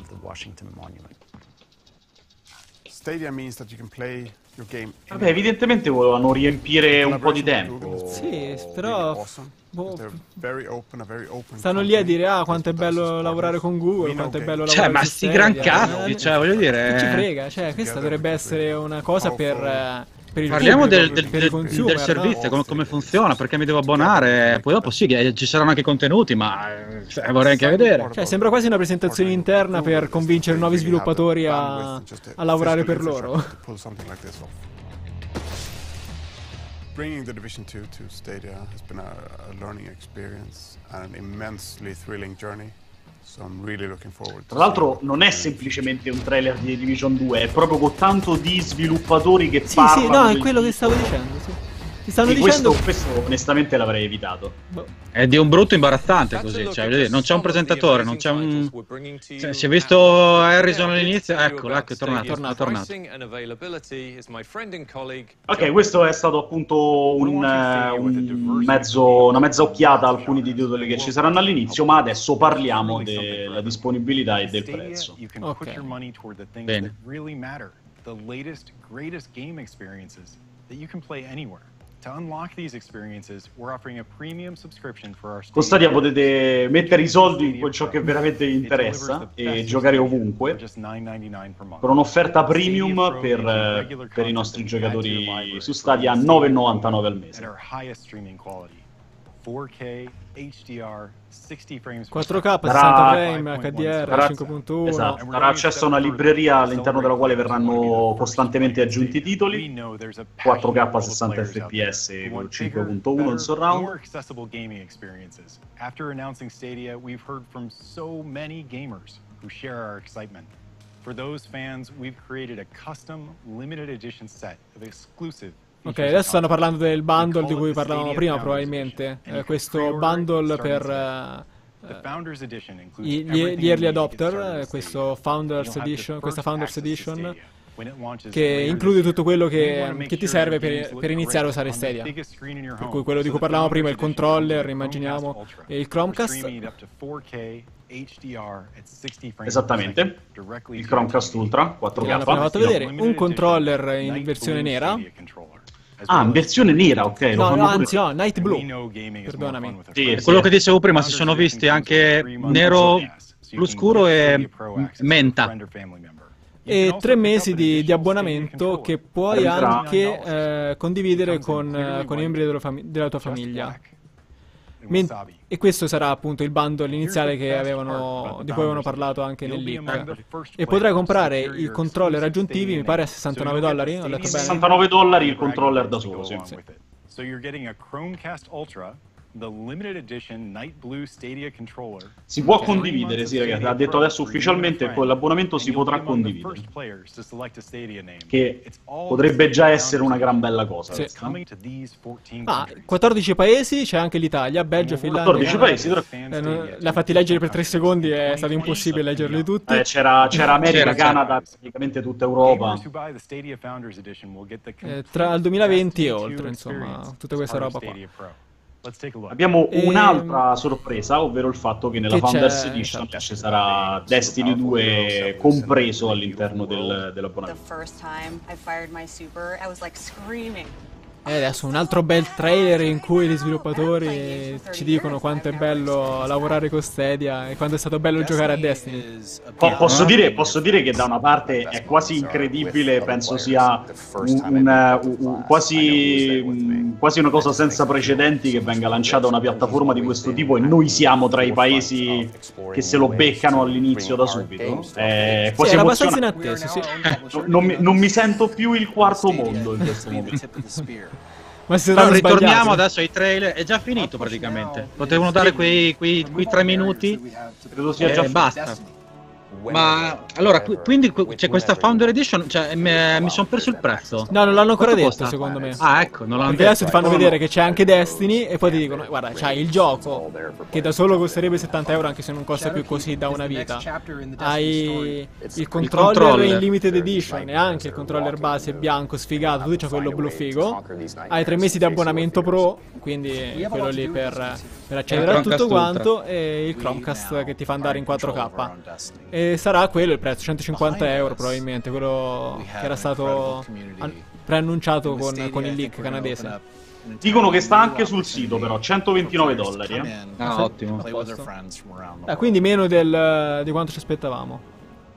Stadia means that you can play your game. Vabbè, evidentemente volevano riempire un po' di tempo. Sì, però... Boh, stanno lì a dire, ah, quanto è bello lavorare con Google, quanto è bello lavorare cioè, ma su sti Stadia. gran cazzi, cioè, voglio dire... Che ci frega, cioè, questa dovrebbe essere una cosa per... Per Parliamo pubblico, del, del, per del, consumer, del servizio, no? come, come funziona, perché mi devo abbonare, poi dopo sì, ci saranno anche contenuti, ma cioè, vorrei anche vedere. Cioè, sembra quasi una presentazione interna per convincere nuovi sviluppatori a, a lavorare per loro. Bringing The Division two to Stadia has been a, a learning experience and an immensely thrilling journey. So I'm really looking forward. Tra l'altro non è semplicemente un trailer di Division due, è proprio con tanto di sviluppatori che sì, parlano. Sì, no, è del... quello che stavo dicendo, sì. Ti stanno sì, dicendo... questo, questo onestamente l'avrei evitato. Boh. È di un brutto imbarazzante così, cioè, voglio dire, non c'è un presentatore, non c'è un... Cioè, si è visto Harrison all'inizio, ecco, ecco, è tornato, è tornato. Ok, questo è stato appunto un, un mezzo, una mezza occhiata a alcuni dei titoli che ci saranno all'inizio, ma adesso parliamo della disponibilità e del prezzo. Ok. Bene. Con Stadia potete mettere i soldi in ciò che veramente vi interessa e giocare ovunque, con un'offerta premium per, per i nostri giocatori su Stadia a nove e novantanove al mese. quattro K, sessanta frame, H D R, darà, cinque punto uno. esatto, darà accesso a una libreria all'interno della quale verranno costantemente aggiunti titoli, quattro K sessanta F P S con cinque punto uno in surround. After announcing Stadia, we've heard from so many gamers who share our excitement. For those fans, we've created a custom limited edition set of exclusive. Ok, adesso stanno parlando del bundle di cui parlavamo prima, probabilmente. Eh, questo bundle per eh, gli, gli early adopter, eh, questo Founders Edition, questa Founders Edition, che include tutto quello che, che ti serve per, per iniziare a usare Stadia. Per cui quello di cui parlavamo prima, il controller, immaginiamo, e il Chromecast. Esattamente, il Chromecast Ultra quattro K. L'hanno appena fatto vedere, un controller in versione nera. Ah, in versione nera, ok. No, no, anzi, no, Night Blue. Perdonami. Sì, quello che dicevo prima, si sono visti anche nero, blu scuro e menta. E tre mesi di, di abbonamento che puoi anche eh, condividere con, eh, con i membri della, della tua famiglia. Men e questo sarà appunto il bundle iniziale che avevano, di cui avevano parlato anche nel leak. E potrai comprare i controller aggiuntivi, mi pare a sessantanove dollari, ho letto bene? sessantanove dollari il controller da solo, sì. So you're getting a Chromecast Ultra the limited edition Night Blue Stadia controller. Si può condividere, sì ragazzi, ha detto adesso ufficialmente che con l'abbonamento si potrà condividere, che potrebbe già essere una gran bella cosa. Sì. No? Ah, quattordici paesi, c'è anche l'Italia, Belgio, Finlandia. quattordici paesi, eh, non, l'ha fatti leggere per tre secondi, è stato impossibile leggerli tutti. Eh, c'era, c'era America, C'era, Canada, praticamente tutta Europa. Eh, tra il duemilaventi e oltre, insomma, tutta questa roba qua. Abbiamo E- un'altra sorpresa, ovvero il fatto che nella Che c'è- Founders Edition esatto. ci sarà Destiny due compreso all'interno del, The dell'abbonamento. first time I fired my super, I was like screaming. E adesso un altro bel trailer in cui gli sviluppatori ci dicono quanto è bello lavorare con Stadia e quanto è stato bello giocare a Destiny. Po- posso, dire, posso dire che da una parte è quasi incredibile, penso sia un, un- un- un- quasi, un- quasi una cosa senza precedenti che venga lanciata una piattaforma di questo tipo e noi siamo tra i paesi che se lo beccano all'inizio da subito. È Sì, quasi era abbastanza emozionante. inatteso, sì. No- Non mi, non mi sento più il quarto mondo in questo momento. Ma si Però saranno ritorniamo sbagliati. adesso ai trailer, è già finito praticamente. Potevano dare quei, quei, quei tre minuti Credo sia già e basta. Ma allora, qui- quindi que- c'è questa Founder Edition, cioè mi, mi sono perso il prezzo. No, non l'hanno ancora Quanto detto, costa? secondo me. Ah, ecco, non l'hanno Perché detto. adesso ti fanno vedere che c'è anche Destiny e poi ti dicono, guarda, c'hai il gioco che da solo costerebbe settanta euro anche se non costa più così da una vita. Hai il controller, controller. in limited edition e anche il controller base bianco sfigato, tu c'è quello blu figo. Hai tre mesi di abbonamento pro, quindi quello lì per, per accedere a tutto Chromecast quanto e il Chromecast che ti fa andare in quattro K. E sarà quello il prezzo, centocinquanta euro probabilmente, quello che era stato an- preannunciato con, con il leak canadese. Dicono che sta anche sul sito, però centoventinove dollari. Eh. Ah, ottimo. Ah, quindi meno del, di quanto ci aspettavamo.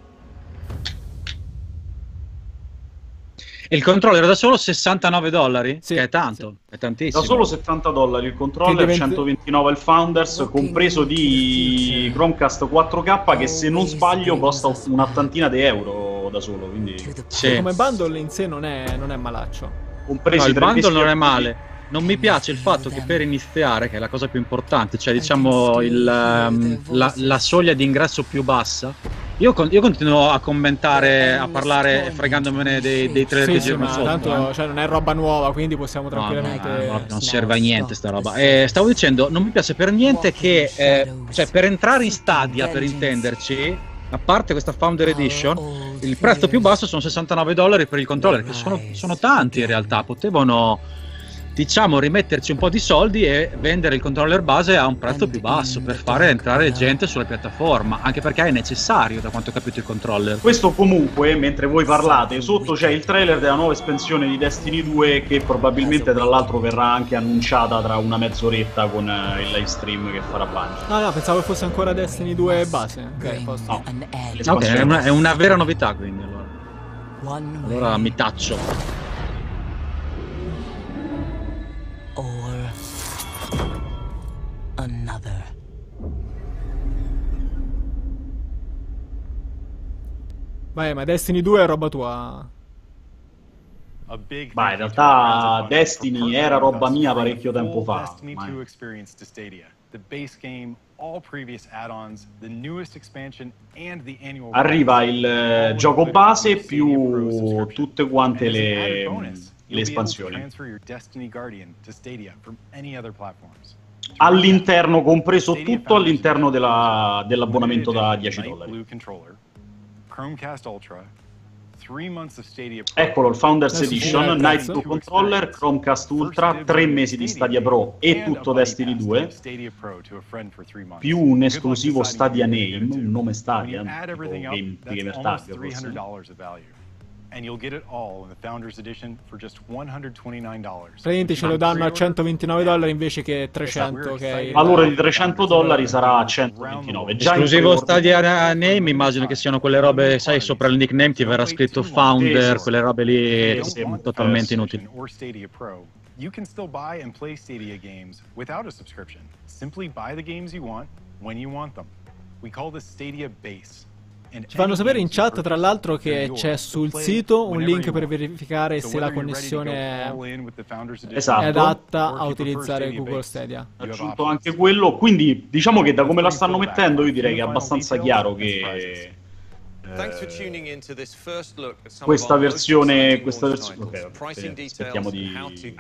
E il controller da solo sessantanove dollari? Sì, che è tanto, è tantissimo. Da solo settanta dollari il Che controller, diventa- centoventinove il Founders, compreso di Chromecast quattro K che se non sbaglio costa un'ottantina di euro da solo, quindi Sì. Come bundle in sé non è, non è malaccio. compresi No, il tre mesi bundle non è di- male. Non mi piace il fatto che per iniziare, che è la cosa più importante, cioè diciamo il, ehm, la, la soglia di ingresso più bassa, io, con- io continuo a commentare, a parlare fregandomene dei, dei trailer Sì, che sì, girano ma sotto. tanto eh. cioè, non è roba nuova, quindi possiamo No, no, tranquillamente... no, no, non serve a niente sta roba. Eh, stavo dicendo, non mi piace per niente che, eh, cioè per entrare in Stadia, per intenderci, a parte questa Founder Edition, il prezzo più basso sono sessantanove dollari per il controller, che sono, sono tanti in realtà, potevano, diciamo, rimetterci un po' di soldi e vendere il controller base a un prezzo più basso per fare entrare gente sulla piattaforma, anche perché è necessario, da quanto ho capito, il controller. Questo comunque, mentre voi parlate, sotto c'è il trailer della nuova espansione di Destiny due che probabilmente tra l'altro verrà anche annunciata tra una mezz'oretta con eh, il live stream che farà Bungie. No, no, pensavo fosse ancora Destiny due base. Ok, posto. No, Ok, l'espansione è una, è una vera novità quindi allora. Allora mi taccio. Or another. Vai, ma Destiny due è roba tua. A big Ma in thank you to realtà our friends at Bungie Destiny for partnering era with roba us mia to bring parecchio the tempo full fa, Destiny ormai. two experience to Stadia. The base game, all previous add-ons, the newest expansion and the annual Arriva pass, il all eh, included gioco in base the Stadia Pro più subscription. tutte quante And as an le, added bonus, le you'll be able to espansioni. transfer your Destiny Guardian to Stadia from any other platforms. All'interno, compreso tutto all'interno della- dell'abbonamento da dieci Night dollari. Blue controller, Chromecast Ultra, three months of Stadia Pro. Eccolo il Founders Adesso Edition, gira il Night prezzo. Blue Controller, Chromecast Ultra, tre mesi di Stadia Pro e tutto Destiny due, più un esclusivo Stadia Name, un nome Stadia, tipo Game, di Gamer Tag forse. And you'll get it all in the Founders Edition for just one hundred twenty-nine dollars. Praticamente ce lo danno a centoventinove dollari invece che trecento, che è Il il... valore di trecento dollari sarà a centoventinove. Già in Esclusivo pre-order- Stadia Name, immagino che siano quelle robe, sai, sopra il nickname ti verrà scritto Founder, Sì, sì, sì. quelle robe lì Sì, sì, totalmente sì. inutili. Or Stadia Pro, you can still buy and play Stadia games without a subscription. Simply buy the games you want when you want them. We call this Stadia Base. Ci fanno sapere in chat, tra l'altro, che c'è sul sito un link per verificare se la connessione Esatto. è adatta a utilizzare Google Stadia. Ha aggiunto anche quello, quindi diciamo che da come la stanno mettendo io direi che è abbastanza chiaro che eh, questa versione, questa versione, ok, vabbè, aspettiamo di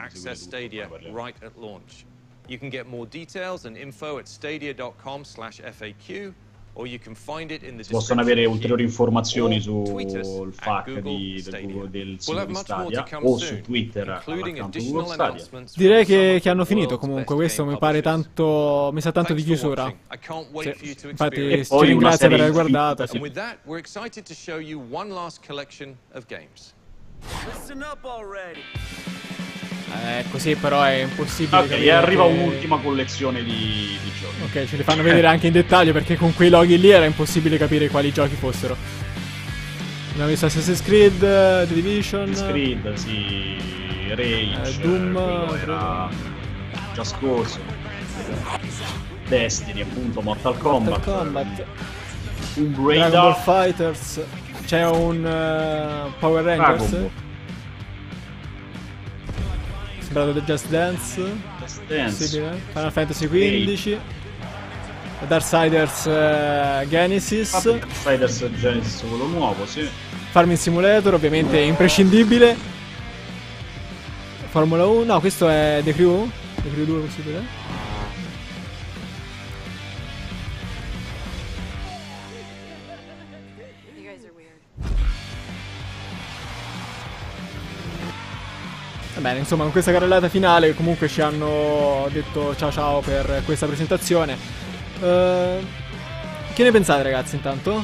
You can get more details and info at stadia dot com slash F A Q, or you can find it in the si possono avere ulteriori informazioni sul F A Q Google di, del, Stadia. del We'll sito have di much more to Stadia come o soon, su Twitter including all'account additional Google Stadia. announcements Direi from some che, of che hanno the finito world's comunque, best questo game mi pare publishers. tanto, mi sa tanto di Thanks for chiusura. watching. I can't wait for you Sì, to infatti experience ci poi una ringrazio per serie aver guardato. infinita. Sì. And with that, we're excited to show you one last collection of games. Listen up already. Eh, così però è impossibile. Ok, capire e arriva che- un'ultima collezione di, di giochi. Ok, ce li fanno vedere anche in dettaglio perché con quei loghi lì era impossibile capire quali giochi fossero. Abbiamo visto Assassin's Creed, The Division, Assassin's Creed, sì, Rage, Eh, Doom, quello era già scorso, Destiny appunto, Mortal Kombat, Mortal Kombat, Tomb Dragon Ball Raider, Fighters, c'è un eh, Power Rangers, Dragon Ball, sembrato The Just Dance, Just Dance, possibile? Final Fantasy quindici, Darksiders uh, Genesis, Darksiders Genesis, quello nuovo, sì. Farming Simulator, ovviamente imprescindibile, Formula uno, no, questo è The Crew, The Crew due possibile? You guys are weird. Va bene, insomma, con questa carrellata finale comunque ci hanno detto ciao ciao per questa presentazione. Eh, che ne pensate, ragazzi, intanto?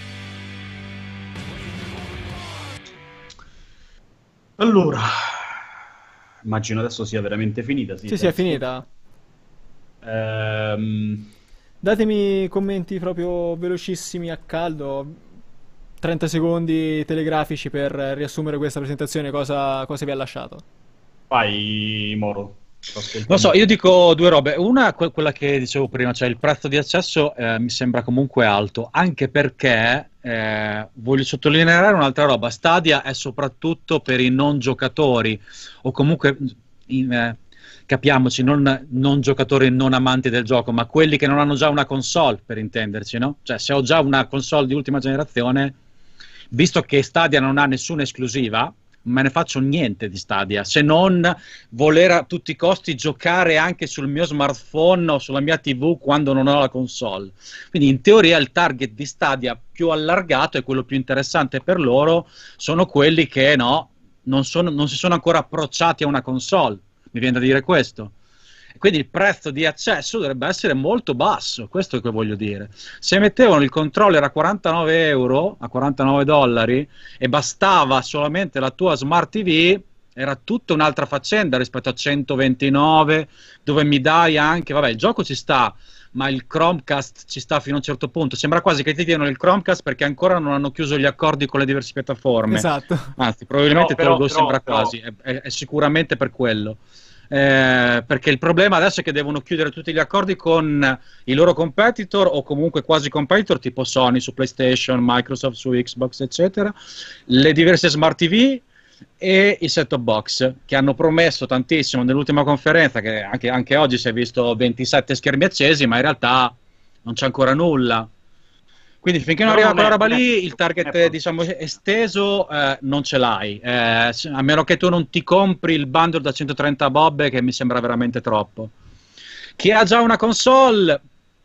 Allora, immagino adesso sia veramente finita. Sì, Sì, sì, è penso. finita. Ehm, Datemi commenti proprio velocissimi a caldo, trenta secondi telegrafici per riassumere questa presentazione, cosa, cosa vi ha lasciato. vai, Moro. sto ascoltando. Non so, io dico due robe. Una, que- quella che dicevo prima, cioè il prezzo di accesso eh, mi sembra comunque alto, anche perché eh, voglio sottolineare un'altra roba. Stadia è soprattutto per i non giocatori, o comunque, in, eh, capiamoci, non, non giocatori non amanti del gioco, ma quelli che non hanno già una console, per intenderci, no? Cioè, se ho già una console di ultima generazione, visto che Stadia non ha nessuna esclusiva, me ne faccio niente di Stadia, se non voler a tutti i costi giocare anche sul mio smartphone o sulla mia tivù quando non ho la console. Quindi in teoria il target di Stadia più allargato e quello più interessante per loro sono quelli che no, non, sono, non si sono ancora approcciati a una console, mi viene da dire questo. Quindi il prezzo di accesso dovrebbe essere molto basso, questo è che voglio dire. Se mettevano il controller a quarantanove euro, a quarantanove dollari, e bastava solamente la tua Smart T V, era tutta un'altra faccenda rispetto a centoventinove, dove mi dai anche, vabbè, il gioco ci sta, ma il Chromecast ci sta fino a un certo punto. Sembra quasi che ti diano il Chromecast perché ancora non hanno chiuso gli accordi con le diverse piattaforme. Esatto. Anzi, probabilmente Però- te lo però- sembra però- quasi, è, è- è sicuramente per quello. Eh, perché il problema adesso è che devono chiudere tutti gli accordi con i loro competitor o comunque quasi competitor tipo Sony su PlayStation, Microsoft su Xbox eccetera, le diverse Smart T V e i set-top box che hanno promesso tantissimo nell'ultima conferenza, che anche, anche oggi si è visto ventisette schermi accesi, ma in realtà non c'è ancora nulla. Quindi finché non Però arriva non quella è- roba non è- lì, il target non è- diciamo esteso eh, non ce l'hai, eh, se- a meno che tu non ti compri il bundle da centotrenta bob, che mi sembra veramente troppo. Chi ha già una console,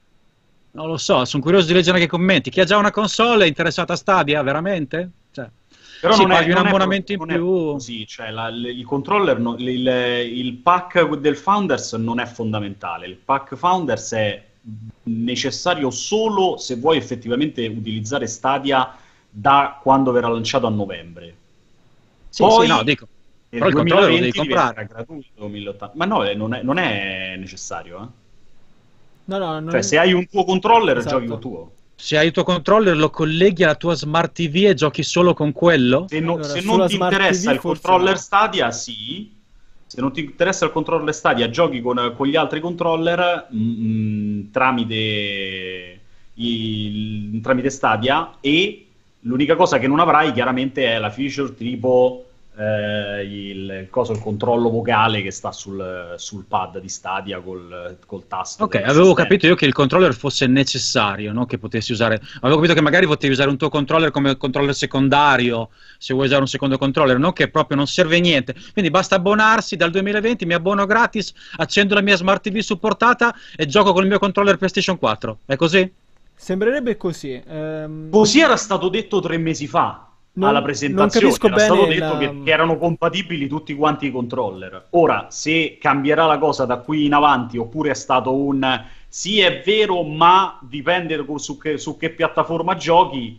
non lo so, sono curioso di leggere anche i commenti. Chi ha già una console è interessato a Stadia, veramente? Cioè, Però sì, non è, paghi un non è abbonamento pro- in non è più. così, cioè la- il il controller, no- il, il pack del Founders non è fondamentale. Il pack Founders è necessario solo se vuoi effettivamente utilizzare Stadia da quando verrà lanciato a novembre. Sì, Poi, sì, no, dico. nel Però il controller lo devi duemilaventi comprare. diventerà gratuito mille ottanta. Ma no, eh, non è, non è necessario. Eh? No, no, non Cioè, se hai un tuo controller, Esatto. giochi con tuo. Se hai il tuo controller, lo colleghi alla tua Smart T V e giochi solo con quello? Se, no- Allora, se sulla non ti Smart interessa T V il forse controller no. Stadia, sì. Se non ti interessa il controller Stadia, giochi con, con gli altri controller mm, mm, tramite il, tramite Stadia, e l'unica cosa che non avrai chiaramente è la feature tipo eh, il, il, coso, il controllo vocale che sta sul, sul pad di Stadia col, col tasto. Ok, avevo capito io che il controller fosse necessario, no? Che potessi usare, avevo capito che magari potevi usare un tuo controller come controller secondario se vuoi usare un secondo controller, non che proprio non serve niente, quindi basta abbonarsi. Dal duemilaventi mi abbono gratis, accendo la mia Smart T V supportata e gioco con il mio controller PlayStation quattro, è così? Sembrerebbe così. Ehm... Così era stato detto tre mesi fa non, alla presentazione. Non era stato bene detto la... che, che erano compatibili tutti quanti i controller. Ora, se cambierà la cosa da qui in avanti, oppure è stato un sì, è vero, ma dipende su che, su che piattaforma giochi,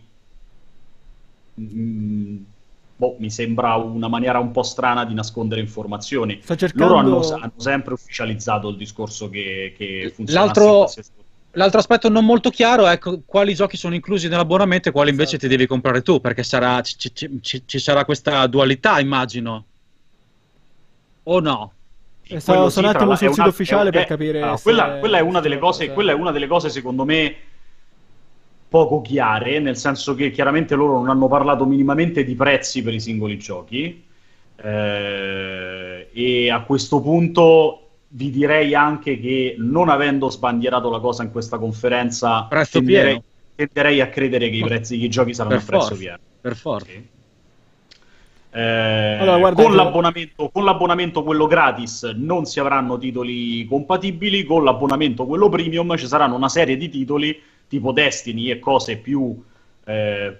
mm, boh, mi sembra una maniera un po' strana di nascondere informazioni. Sto cercando... Loro hanno, hanno sempre ufficializzato il discorso che, che funziona. L'altro... L'altro aspetto non molto chiaro è quali giochi sono inclusi nell'abbonamento e quali invece esatto. ti devi comprare tu, perché sarà, ci, ci, ci, ci sarà questa dualità, immagino. O no? E sono un attimo sul sito ufficiale è, per è, capire. Ah, se quella, quella, è una delle cose, cosa. quella è una delle cose, secondo me, poco chiare, nel senso che chiaramente loro non hanno parlato minimamente di prezzi per i singoli giochi. Eh, e a questo punto vi direi anche che, non avendo sbandierato la cosa in questa conferenza, prezzo tenderei, pieno. tenderei a credere che i prezzi dei giochi saranno per a prezzo forza, pieno. Per forza. Sì. Eh, allora, guarda, con, l'abbonamento, con l'abbonamento quello gratis non si avranno titoli compatibili, con l'abbonamento quello premium ci saranno una serie di titoli tipo Destiny e cose più, eh,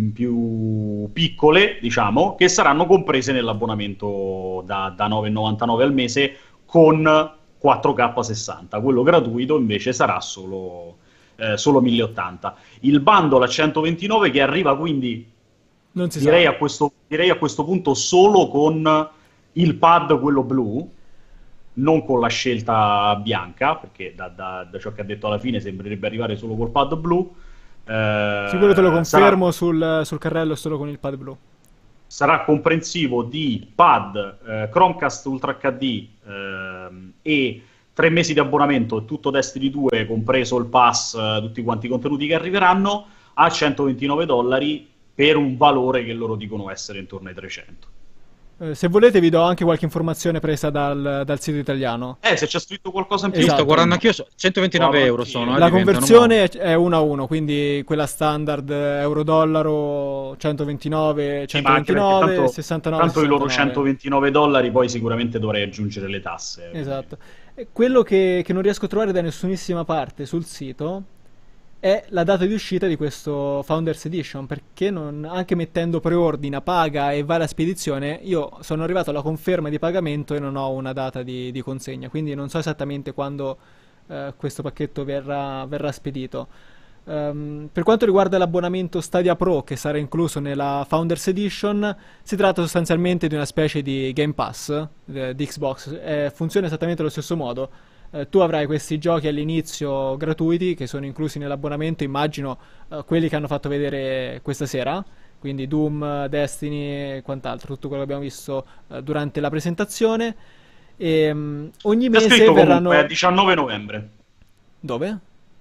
più piccole, diciamo, che saranno comprese nell'abbonamento da, da nove e novantanove al mese con quattro K sessanta. Quello gratuito invece sarà solo, eh, solo mille ottanta. Il bundle a centoventinove che arriva quindi non si direi, sa. a questo, direi a questo punto solo con il pad quello blu, non con la scelta bianca, perché da, da, da ciò che ha detto alla fine sembrerebbe arrivare solo col pad blu. Eh, Sicuro te lo confermo, sarà... sul, sul carrello solo con il pad blu. Sarà comprensivo di pad, eh, Chromecast Ultra acca di ehm, e tre mesi di abbonamento e tutto Destiny due, compreso il pass, eh, tutti quanti i contenuti che arriveranno, a centoventinove dollari per un valore che loro dicono essere intorno ai trecento. Eh, se volete vi do anche qualche informazione presa dal, dal sito italiano. Eh, se c'è scritto qualcosa in più. Esatto. Sto guardando anch'io, centoventinove no, euro sono. Eh, la conversione è uno a uno, quindi quella standard euro-dollaro centoventinove, centoventinove, sì, tanto, sessantanove, tanto sessantanove. i loro centoventinove dollari poi sicuramente dovrei aggiungere le tasse. Esatto. E quello che, che non riesco a trovare da nessunissima parte sul sito è la data di uscita di questo Founders Edition, perché non, anche mettendo preordina, paga e va alla spedizione, io sono arrivato alla conferma di pagamento e non ho una data di, di consegna, quindi non so esattamente quando eh, questo pacchetto verrà, verrà spedito. Um, per quanto riguarda l'abbonamento Stadia Pro, che sarà incluso nella Founders Edition, si tratta sostanzialmente di una specie di Game Pass eh, di Xbox. Eh, funziona esattamente allo stesso modo. Eh, tu avrai questi giochi all'inizio gratuiti che sono inclusi nell'abbonamento, immagino eh, quelli che hanno fatto vedere questa sera, quindi Doom, Destiny e quant'altro, tutto quello che abbiamo visto eh, durante la presentazione. E um, ogni C'è mese scritto verranno... comunque, è diciannove novembre. Dove?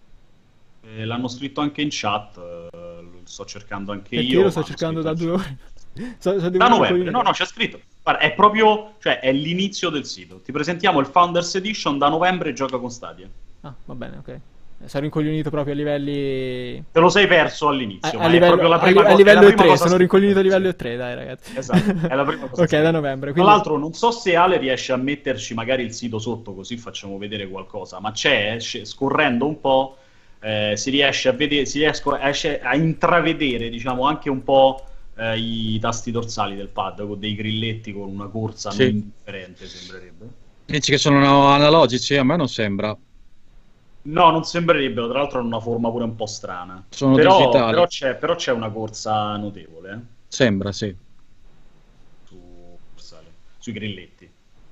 Eh, l'hanno scritto anche in chat, eh, lo sto cercando anche Perché io. io lo sto cercando da due ore. so, so da novembre, no no, c'è scritto. Guarda, è proprio, cioè è l'inizio del sito. Ti presentiamo il Founders Edition, da novembre gioca con Stadia. Ah, va bene, ok. Sarò incoglionito proprio a livelli... Te lo sei perso all'inizio, a, ma a livello, è proprio la prima a, cosa, a livello è la prima tre, cosa sono rincoglionito a livello sì. tre, dai ragazzi. Esatto, è la prima cosa. Ok, da novembre. Quindi... Tra l'altro non so se Ale riesce a metterci magari il sito sotto, così facciamo vedere qualcosa, ma c'è, scorrendo un po', eh, si riesce a vedere, si riesco, riesce a intravedere, diciamo, anche un po' eh, i tasti dorsali del pad, con dei grilletti, con una corsa sì. non indifferente, sembrerebbe. Dici che sono analogici? A me non sembra. No, non sembrerebbero, tra l'altro hanno una forma pure un po' strana. Sono però, digitali. Però c'è, però c'è una corsa notevole. Eh? Sembra, sì. Su, sui grilletti.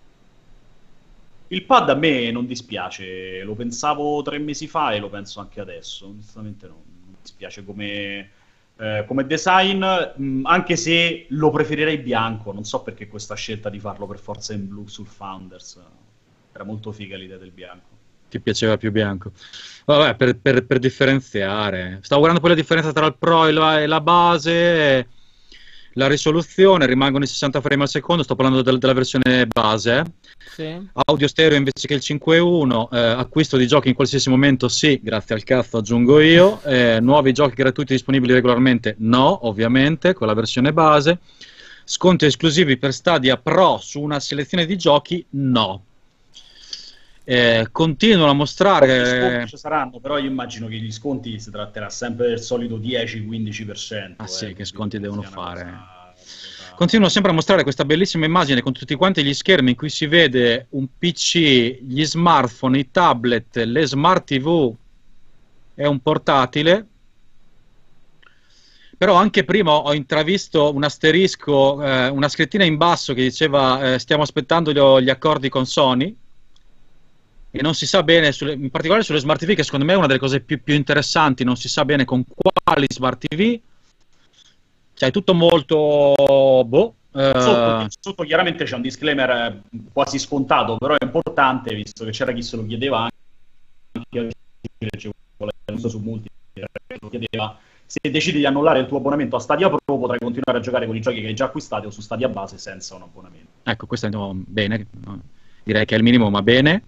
Il pad a me non dispiace, lo pensavo tre mesi fa e lo penso anche adesso. Onestamente no, non mi dispiace come, eh, come design, mh, anche se lo preferirei bianco. Non so perché questa scelta di farlo per forza in blu sul Founders. Era molto figa l'idea del bianco. ti piaceva più bianco. Vabbè, per, per, per differenziare. Stavo guardando poi la differenza tra il Pro e la, e la base. La risoluzione rimangono i sessanta frame al secondo, sto parlando del, della versione base. Sì. Audio stereo invece che il cinque uno, eh, acquisto di giochi in qualsiasi momento sì, grazie al cazzo aggiungo io, eh, nuovi giochi gratuiti disponibili regolarmente no, ovviamente, con la versione base, sconti esclusivi per Stadia Pro su una selezione di giochi no. Eh, continuano a mostrare... Gli sconti ci saranno, però io immagino che gli sconti si tratterà sempre del solito dieci quindici per cento. Ah sì, eh, che sconti devono fare. Cosa... Continuano sempre a mostrare questa bellissima immagine con tutti quanti gli schermi in cui si vede un P C, gli smartphone, i tablet, le smart tivù e un portatile. Però anche prima ho intravisto un asterisco, eh, una scrittina in basso che diceva eh, stiamo aspettando gli, gli accordi con Sony. E non si sa bene, sulle, in particolare sulle smart tivù, che secondo me è una delle cose più, più interessanti, non si sa bene con quali smart tivù, cioè è tutto molto boh. Eh... Sotto, sotto chiaramente c'è un disclaimer quasi scontato, però è importante, visto che c'era chi se lo chiedeva anche su Multi, lo chiedeva, se decidi di annullare il tuo abbonamento a Stadia Pro potrai continuare a giocare con i giochi che hai già acquistato o su Stadia Base senza un abbonamento. Ecco, questo è no, bene, no, direi che è il minimo, ma bene.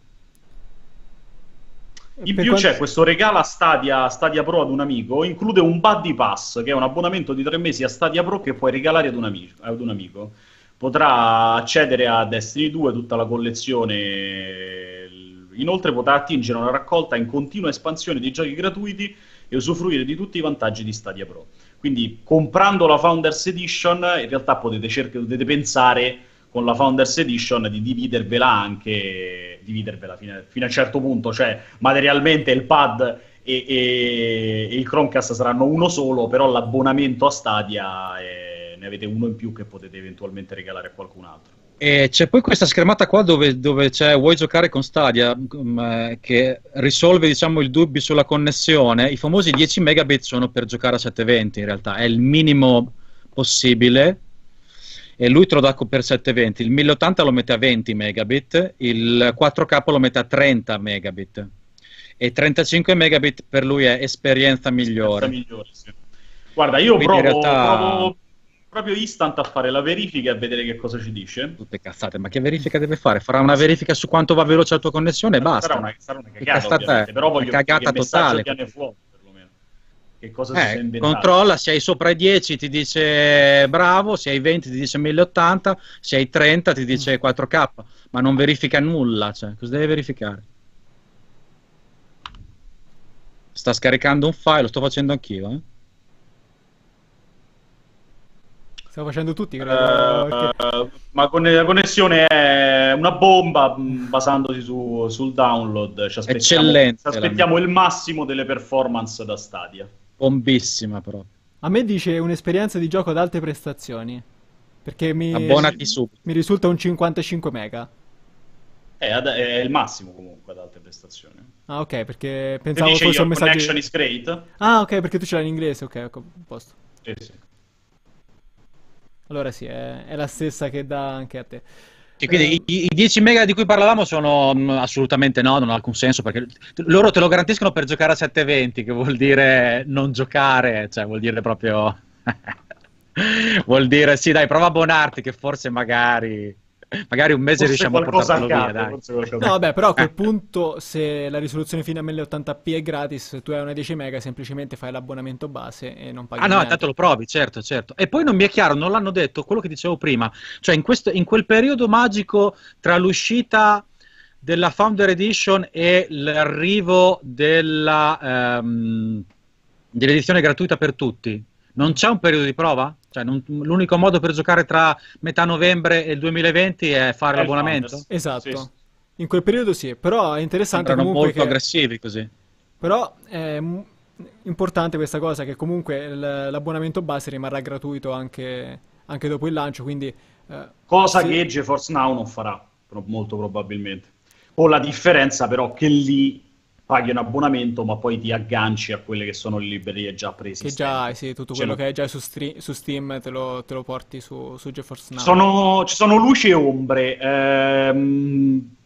In Per più quanto- c'è questo regala Stadia, Stadia Pro ad un amico, include un Buddy Pass, che è un abbonamento di tre mesi a Stadia Pro che puoi regalare ad un amico. Ad un amico. Potrà accedere a Destiny due, tutta la collezione. Inoltre potrà attingere una raccolta in continua espansione di giochi gratuiti e usufruire di tutti i vantaggi di Stadia Pro. Quindi comprando la Founders Edition in realtà potete, cerc- potete pensare con la Founders Edition di dividervela anche, dividervela fino a, fino a un certo punto, cioè materialmente il pad e, e, e il Chromecast saranno uno solo, però l'abbonamento a Stadia è, ne avete uno in più che potete eventualmente regalare a qualcun altro. E c'è poi questa schermata qua dove, dove c'è vuoi giocare con Stadia, um, che risolve diciamo il dubbio sulla connessione. I famosi dieci megabit sono per giocare a settecentoventi in realtà, è il minimo possibile. E lui te lo dà per settecentoventi, il mille ottanta lo mette a venti megabit, il quattro K lo mette a trenta megabit e trentacinque megabit per lui è esperienza migliore. Esperienza migliore, sì. Guarda, io Quindi provo, in realtà... provo proprio instant a fare la verifica e a vedere che cosa ci dice. Tutte cazzate, ma che verifica deve fare? Farà una verifica su quanto va veloce la tua connessione e basta. Sarà una, sarà una Che cagata, cazzata ovviamente, è? però voglio Una cagata che messaggio totale. viene fuori, perlomeno. Che cosa si Eh, sta inventando. controlla, se hai sopra i dieci ti dice bravo, se hai venti ti dice mille ottanta, se hai trenta ti dice quattro K, ma non verifica nulla, cioè, cosa deve verificare? Sta scaricando un file, lo sto facendo anch'io, eh. Stiamo facendo tutti, credo. perché- Uh, ma con la connessione è una bomba mh, basandosi su, sul download. Ci aspettiamo, Eccellente, ci aspettiamo il massimo delle performance da Stadia. Bombissima proprio. A me dice un'esperienza di gioco ad alte prestazioni. Perché mi, Abbonati subito. mi risulta un cinquantacinque mega. È, ad- è il massimo comunque ad alte prestazioni. Ah, ok, perché Se pensavo dice fosse your un messaggio. connection is great. Ah, ok, perché tu ce l'hai in inglese, ok, ecco, a posto. Sì, sì. Allora sì, è, è la stessa che dà anche a te. E quindi i, i dieci mega di cui parlavamo sono mh, assolutamente no, non ha alcun senso perché loro te lo garantiscono per giocare a settecentoventi, che vuol dire non giocare, cioè vuol dire proprio vuol dire sì, dai, prova a abbonarti che forse magari magari un mese Forse riusciamo a qualcosa portarlo via, accade, dai. forse qualcosa- No, vabbè, però a quel punto se la risoluzione fino a mille ottanta p è gratis, se tu hai una dieci mega semplicemente fai l'abbonamento base e non paghi Ah no, niente. intanto lo provi, certo, certo. E poi non mi è chiaro, non l'hanno detto, quello che dicevo prima, cioè in, questo, in quel periodo magico tra l'uscita della Founder Edition e l'arrivo della, ehm, dell'edizione gratuita per tutti, non c'è un periodo di prova? Cioè non- l'unico modo per giocare tra metà novembre e il duemilaventi è fare È il l'abbonamento? Founders. Esatto. Sì, sì. In quel periodo sì, però è interessante Sembrano comunque molto che... aggressivi così. Però è m- importante questa cosa che comunque il- l'abbonamento base rimarrà gratuito anche, anche dopo il lancio, quindi... eh, Cosa sì. che GeForce Now non farà, pro- molto probabilmente. Con la differenza però che lì paghi un abbonamento ma poi ti agganci a quelle che sono le librerie già prese. Che già hai, sì, tutto Cioè, quello no. che hai già su, stre- su Steam te lo, te lo porti su, su GeForce Now. Sono, ci sono luci e ombre. Ehm,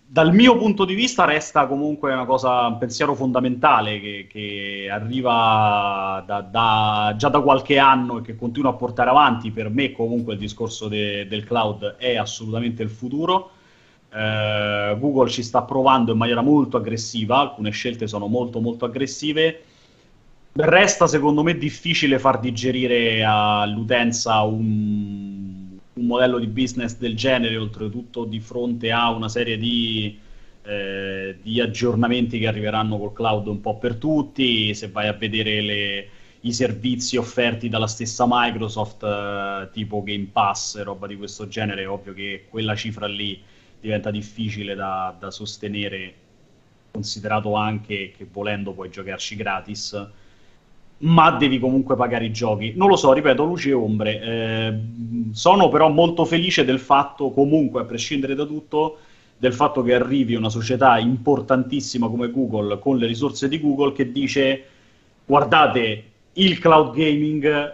dal mio punto di vista resta comunque una cosa, un pensiero fondamentale che, che arriva da, da, già da qualche anno e che continua a portare avanti. Per me comunque il discorso de, del cloud è assolutamente il futuro. Eh, Google ci sta provando in maniera molto aggressiva, alcune scelte sono molto molto aggressive. Resta secondo me difficile far digerire all'utenza un, un modello di business del genere, oltretutto di fronte a una serie di, eh, di aggiornamenti che arriveranno col cloud un po' per tutti. Se vai a vedere le, i servizi offerti dalla stessa Microsoft, eh, tipo Game Pass e roba di questo genere, è ovvio che quella cifra lì diventa difficile da, da sostenere, considerato anche che volendo puoi giocarci gratis, ma devi comunque pagare i giochi. Non lo so, ripeto, luci e ombre. Eh, sono però molto felice del fatto, comunque, a prescindere da tutto, del fatto che arrivi una società importantissima come Google, con le risorse di Google, che dice: guardate, il cloud gaming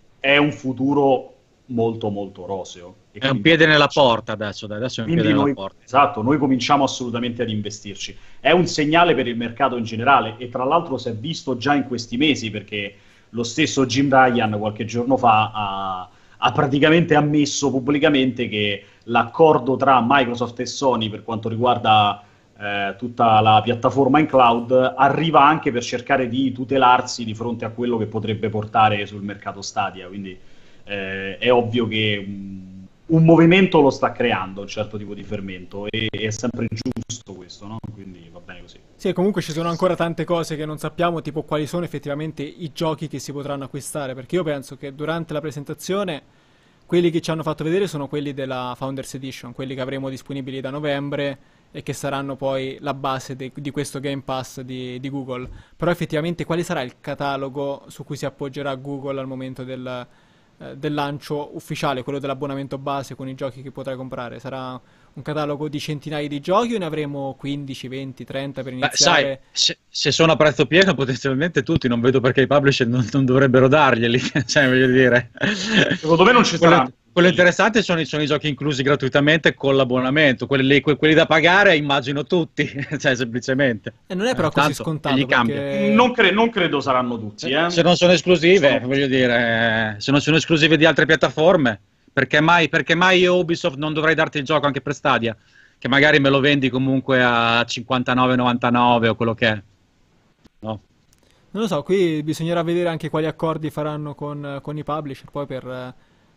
è un futuro molto molto roseo. E è un piede nella porta adesso, dai, adesso è un piede noi, nella porta. Esatto, noi cominciamo assolutamente ad investirci. È un segnale per il mercato in generale, e tra l'altro si è visto già in questi mesi, perché lo stesso Jim Ryan qualche giorno fa ha, ha praticamente ammesso pubblicamente che l'accordo tra Microsoft e Sony per quanto riguarda eh, tutta la piattaforma in cloud arriva anche per cercare di tutelarsi di fronte a quello che potrebbe portare sul mercato Stadia. Quindi eh, è ovvio che um, un movimento lo sta creando, un certo tipo di fermento, e è sempre giusto questo, no? Quindi va bene così. Sì, comunque ci sono ancora tante cose che non sappiamo, tipo quali sono effettivamente i giochi che si potranno acquistare, perché io penso che durante la presentazione quelli che ci hanno fatto vedere sono quelli della Founders Edition, quelli che avremo disponibili da novembre e che saranno poi la base de- di questo Game Pass di, di Google. Però effettivamente quale sarà il catalogo su cui si appoggerà Google al momento del... del lancio ufficiale, quello dell'abbonamento base con i giochi che potrai comprare? Sarà un catalogo di centinaia di giochi o ne avremo quindici, venti, trenta per iniziare? Beh, sai, se, se sono a prezzo pieno potenzialmente tutti, non vedo perché i publisher non, non dovrebbero darglieli, cioè voglio dire. Secondo me non ci sarà. Quello, quello interessante sono, sono i giochi inclusi gratuitamente con l'abbonamento, quelli, lì, que- quelli da pagare immagino tutti, cioè semplicemente. E non è però eh, così tanto, scontato, gli perché... cambia. Non, cre- non credo saranno tutti. Eh. Se non sono esclusive, sono... voglio dire, se non sono esclusive di altre piattaforme, perché mai, perché mai io Ubisoft non dovrei darti il gioco anche per Stadia? Che magari me lo vendi comunque a cinquantanove novantanove o quello che è. No. Non lo so, qui bisognerà vedere anche quali accordi faranno con, con i publisher poi per eh,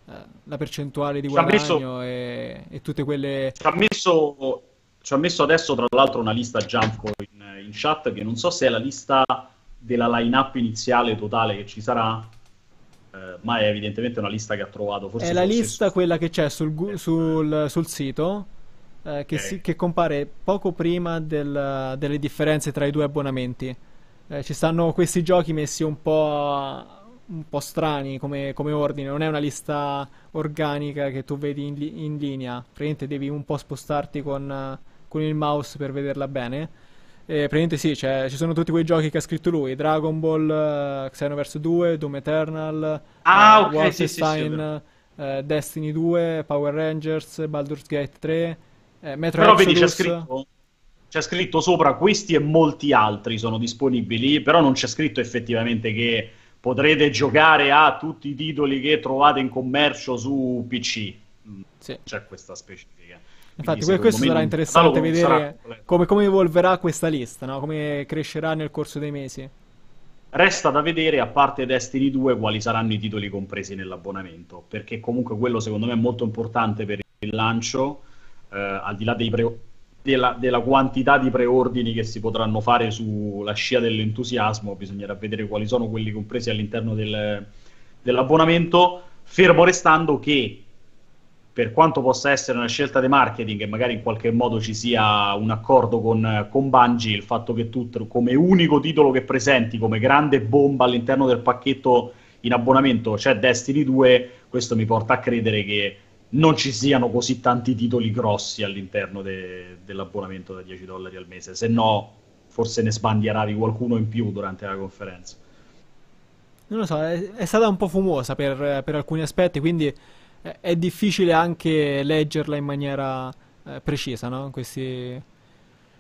la percentuale di guadagno messo, e, e tutte quelle... Ci ha messo, ci ha messo adesso tra l'altro una lista Gianco in, in chat, che non so se è la lista della line-up iniziale totale che ci sarà, eh, ma è evidentemente una lista che ha trovato. Forse è la forse lista su... quella che c'è sul, sul, sul sito, eh, che, okay. si, che compare poco prima del, delle differenze tra i due abbonamenti. Eh, ci stanno questi giochi messi un po', un po' strani come, come ordine, non è una lista organica che tu vedi in, li, in linea, praticamente devi un po' spostarti con, con il mouse per vederla bene. E praticamente sì, cioè, ci sono tutti quei giochi che ha scritto lui: Dragon Ball, uh, Xenoverse due, Doom Eternal, ah, uh, okay, Wolfenstein, sì, sì, sì, uh, Destiny due, Power Rangers, Baldur's Gate tre, eh, Metro però Exodus. Vedi, c'è scritto, c'è scritto sopra questi e molti altri sono disponibili, però non c'è scritto effettivamente che potrete giocare a tutti i titoli che trovate in commercio su P C. Sì. C'è questa specifica. Infatti, quindi, questo sarà interessante vedere come, come evolverà questa lista, no? Come crescerà nel corso dei mesi. Resta da vedere, a parte Destiny due, quali saranno i titoli compresi nell'abbonamento, perché comunque quello secondo me è molto importante per il lancio, eh, al di là dei pre- della, della quantità di preordini che si potranno fare sulla scia dell'entusiasmo. Bisognerà vedere quali sono quelli compresi all'interno del, dell'abbonamento, fermo restando che, per quanto possa essere una scelta di marketing e magari in qualche modo ci sia un accordo con, con Bungie, il fatto che tu come unico titolo che presenti come grande bomba all'interno del pacchetto in abbonamento c'è Destiny due, questo mi porta a credere che non ci siano così tanti titoli grossi all'interno de, dell'abbonamento da dieci dollari al mese, se no forse ne sbandieravi qualcuno in più durante la conferenza. Non lo so, è, è stata un po' fumosa per, per alcuni aspetti, quindi è difficile anche leggerla in maniera eh, precisa, no? Questi,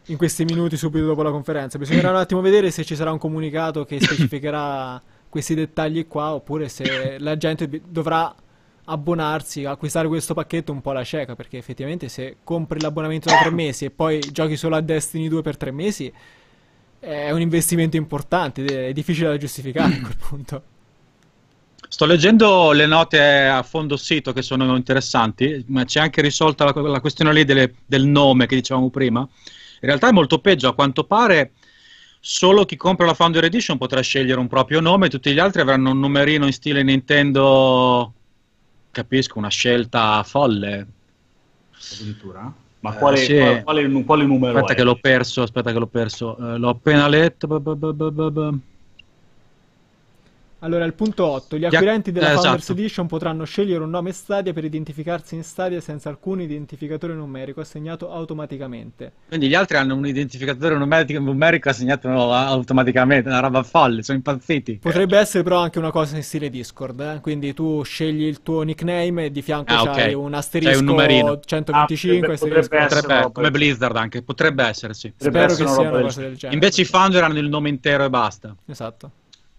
in questi minuti subito dopo la conferenza. Bisognerà un attimo vedere se ci sarà un comunicato che specificherà questi dettagli qua, oppure se la gente bi- dovrà abbonarsi, acquistare questo pacchetto un po' alla cieca, perché effettivamente se compri l'abbonamento da tre mesi e poi giochi solo a Destiny due per tre mesi è un investimento importante, è difficile da giustificare a quel punto. Sto leggendo le note a fondo sito che sono interessanti, ma c'è anche risolta la, la questione lì delle, del nome che dicevamo prima. In realtà è molto peggio, a quanto pare solo chi compra la Founder Edition potrà scegliere un proprio nome, tutti gli altri avranno un numerino in stile Nintendo, capisco, una scelta folle. Addirittura? Ma Eh, quale, sì. quale, quale, quale numero Aspetta è? che l'ho perso, aspetta che l'ho perso, Eh, l'ho appena letto. ba, ba, ba, ba, ba, ba. Allora, il punto otto. Gli Gli ac- acquirenti della eh, Founders esatto. Edition potranno scegliere un nome Stadia per identificarsi in Stadia senza alcun identificatore numerico assegnato automaticamente. Quindi gli altri hanno un identificatore numerico, numerico assegnato automaticamente, una roba folle, sono impazziti. Potrebbe essere però anche una cosa in stile Discord, eh? Quindi tu scegli il tuo nickname e di fianco Ah, c'hai ok. un C'hai asterisco un numerino. centoventicinque, Ah, potrebbe- asterisco- potrebbe essere Potrebbe, una come roba del Blizzard anche, potrebbe essere, sì. Potrebbe Spero essere che una sia roba una del cosa del genere. Invece i founder hanno il nome intero e basta. Esatto.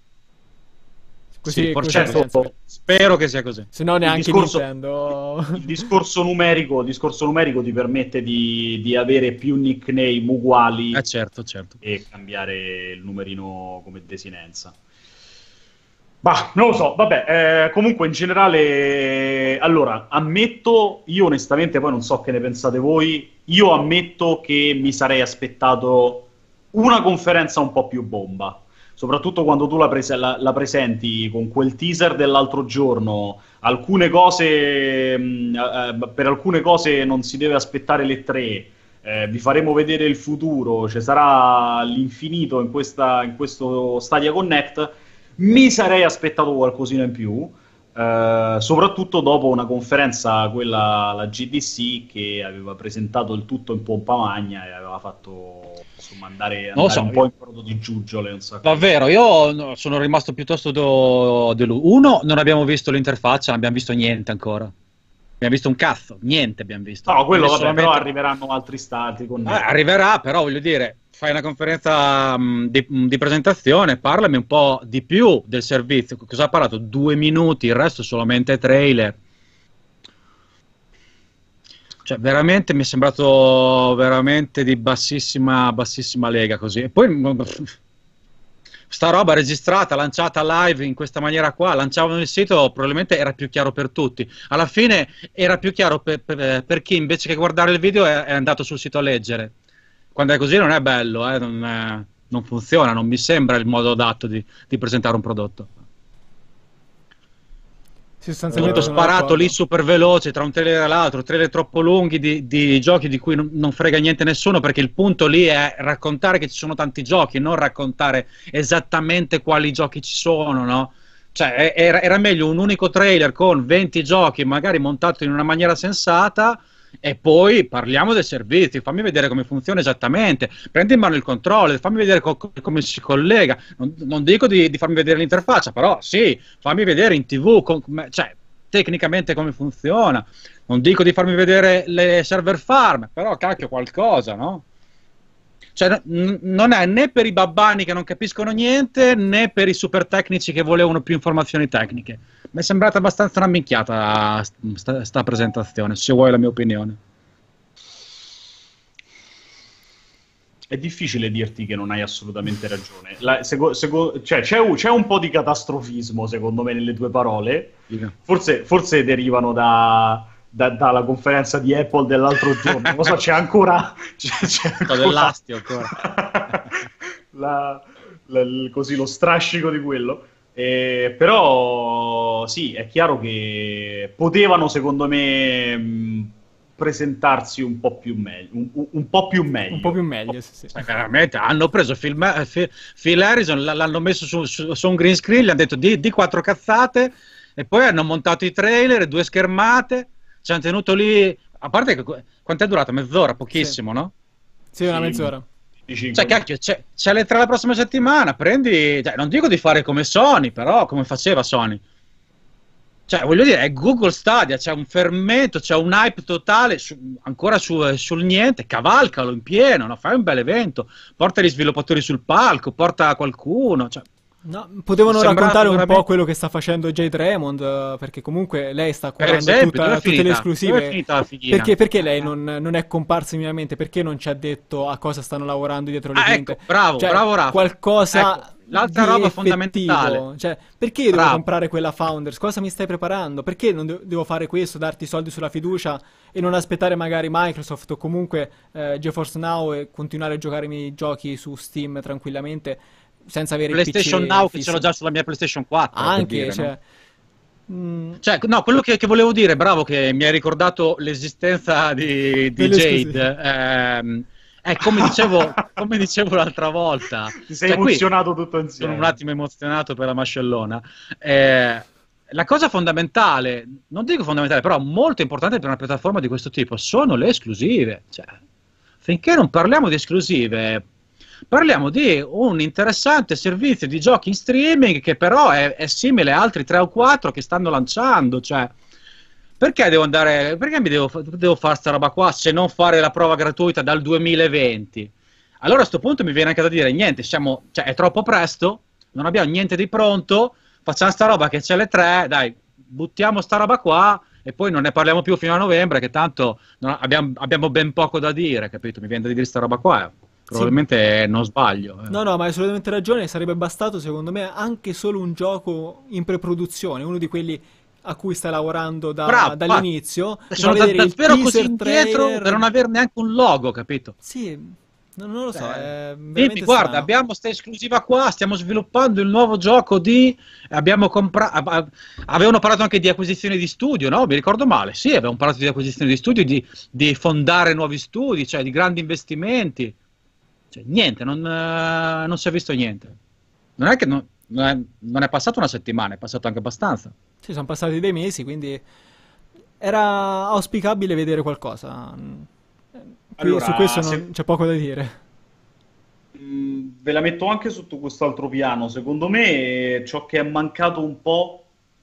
Sì, così forse- ha senso. spero che sia così. Se no neanche Il discorso- Nintendo. Il discorso numerico, il discorso numerico ti permette di, di avere più nickname uguali Eh certo, certo. e cambiare il numerino come desinenza. Bah, non lo so, vabbè, eh, comunque in generale, allora, ammetto, io onestamente poi non so che ne pensate voi, io ammetto che mi sarei aspettato una conferenza un po' più bomba. Soprattutto quando tu la, prese- la- la presenti con quel teaser dell'altro giorno, alcune cose, mh, eh, per alcune cose non si deve aspettare le tre, eh, vi faremo vedere il futuro, ci sarà l'infinito in, questa, in questo Stadia Connect, mi sarei aspettato qualcosina in più, eh, soprattutto dopo una conferenza, quella, la G D C, che aveva presentato il tutto in pompa magna e aveva fatto insomma andare, Non lo andare so, un po' in brodo di giuggiole, un sacco. Davvero, io no, sono rimasto piuttosto do- deluso. Uno, non abbiamo visto l'interfaccia, non abbiamo visto niente ancora. Abbiamo visto un cazzo, niente abbiamo visto. No, quello Quindi vabbè, però solamente- arriveranno altri stati con Eh, arriverà, però voglio dire, fai una conferenza mh, di, mh, di presentazione, parlami un po' di più del servizio. Cosa ha parlato? Due minuti, il resto solamente trailer. Cioè, veramente mi è sembrato veramente di bassissima, bassissima lega così. E poi mh, sta roba registrata, lanciata live in questa maniera qua, lanciavano il sito, probabilmente era più chiaro per tutti. Alla fine era più chiaro per, per- per chi invece che guardare il video è, è andato sul sito a leggere. Quando è così non è bello, eh, non, è- non funziona, non mi sembra il modo adatto di, di presentare un prodotto. Sostanzialmente Tutto sono sparato d'accordo. lì super veloce tra un trailer e l'altro, trailer troppo lunghi di, di giochi di cui non, non frega niente nessuno, perché il punto lì è raccontare che ci sono tanti giochi, non raccontare esattamente quali giochi ci sono, no? Cioè è- era, era meglio un unico trailer con venti giochi magari montato in una maniera sensata e poi parliamo del servizio, fammi vedere come funziona esattamente, prendi in mano il controller, fammi vedere co- come si collega, non, non dico di, di farmi vedere l'interfaccia, però sì, fammi vedere in tv, con- come- cioè tecnicamente come funziona, non dico di farmi vedere le server farm, però cacchio qualcosa, no? Cioè, n- non è né per i babbani che non capiscono niente, né per i super tecnici che volevano più informazioni tecniche. Mi è sembrata abbastanza una minchiata sta, sta presentazione, se vuoi la mia opinione. È difficile dirti che non hai assolutamente ragione. La- seco- seco- cioè, c'è, un, c'è un po' di catastrofismo, secondo me, nelle tue parole. Forse, forse derivano da, da- dalla conferenza di Apple dell'altro giorno. Non lo so, c'è ancora... C'è, c'è Sto dell'astio ancora. la- la- il- così, lo strascico di quello. Eh, però sì, è chiaro che potevano, secondo me, mh, presentarsi un po' più meglio. Un, un- un po' più meglio. Un po' più meglio, sì, sì. Cioè, veramente, hanno preso Phil, Ma- eh, Phil- Phil Harrison, l- l'hanno messo su, su- su un green screen, gli hanno detto di, di quattro cazzate e poi hanno montato i trailer, due schermate, ci hanno tenuto lì, a parte che qu- quanto è durata? Mezz'ora, pochissimo, no? Sì, una Sì. mezz'ora. venticinque. Cioè, cacchio, c'è, c'è le tre la prossima settimana, prendi, cioè, non dico di fare come Sony, però come faceva Sony. Cioè, voglio dire, è Google Stadia, c'è un fermento, c'è un hype totale, su, ancora su, sul niente, cavalcalo in pieno, no? Fai un bel evento, porta gli sviluppatori sul palco, porta qualcuno, cioè... No, potevano Sembrato raccontare un veramente- po' quello che sta facendo Jade Raymond, eh, perché comunque lei sta Per curando esempio, tutta- dove è tutte finita? le Dove è esclusive. finita la fighina? Perché, perché lei non, non è comparsa minimamente? Perché non ci ha detto a cosa stanno lavorando dietro le Ah, quinte? ecco, bravo, Cioè, bravo Rafa. qualcosa Ecco, l'altra di roba effettivo. fondamentale. Cioè, perché io devo Bravo. comprare quella Founders? Cosa mi stai preparando? Perché non de- devo fare questo, darti soldi sulla fiducia e non aspettare magari Microsoft o comunque eh, GeForce Now e continuare a giocare i miei giochi su Steam tranquillamente senza avere il PlayStation P C Now che fisso? ce l'ho già sulla mia PlayStation quattro. per Anche, dire, cioè... no? mm, Cioè, no, quello che, che volevo dire, bravo che mi hai ricordato l'esistenza di, di Delle Jade. ehm, è come dicevo, come dicevo l'altra volta. Ti sei Cioè, qui emozionato tutto sono insieme. un attimo emozionato per la mascellona. Eh, la cosa fondamentale, non dico fondamentale, però molto importante per una piattaforma di questo tipo, sono le esclusive. Cioè, finché non parliamo di esclusive, parliamo di un interessante servizio di giochi in streaming che però è, è simile a altri tre o quattro che stanno lanciando. Cioè, perché devo andare, perché mi devo, fa- devo fare sta roba qua se non fare la prova gratuita dal duemilaventi? Allora a sto punto mi viene anche da dire, niente, siamo, cioè, è troppo presto, non abbiamo niente di pronto, facciamo sta roba che c'è le tre, dai, buttiamo sta roba qua e poi non ne parliamo più fino a novembre, che tanto non- abbiamo, abbiamo ben poco da dire, capito? Mi viene da dire sta roba qua, eh. Probabilmente non sbaglio. eh. No, no, ma hai assolutamente ragione. Sarebbe bastato, secondo me, anche solo un gioco in preproduzione, uno di quelli a cui stai lavorando da- Bravo, dall'inizio. Ti fa Sono da- vedere il davvero così teaser, indietro trailer. da non avere neanche un logo, capito? Sì, non, non lo so, è Dimmi, veramente guarda, strano. abbiamo questa esclusiva qua, stiamo sviluppando il nuovo gioco di... Abbiamo comprato... Avevano parlato anche di acquisizione di studio, no? Mi ricordo male. Sì, avevamo parlato di acquisizione di studio, di, di fondare nuovi studi, cioè di grandi investimenti. Cioè, niente, non, eh, non si è visto niente. Non è che non, non è, non è passata una settimana, è passato anche abbastanza. Sì, sono passati dei mesi, quindi era auspicabile vedere qualcosa. Qui Allora, su questo non se- c'è poco da dire. Mm, ve la metto anche sotto quest'altro piano. Secondo me eh, ciò che è mancato un po'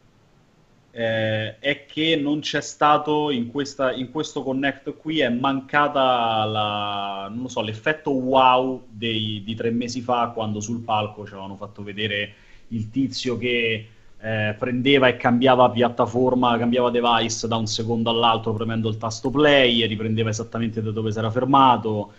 eh, è che non c'è stato in questa, in questo Connect qui, è mancata la, non lo so, l'effetto wow dei, di tre mesi fa, quando sul palco ci avevano fatto vedere il tizio che eh, prendeva e cambiava piattaforma, cambiava device da un secondo all'altro premendo il tasto play e riprendeva esattamente da dove si era fermato.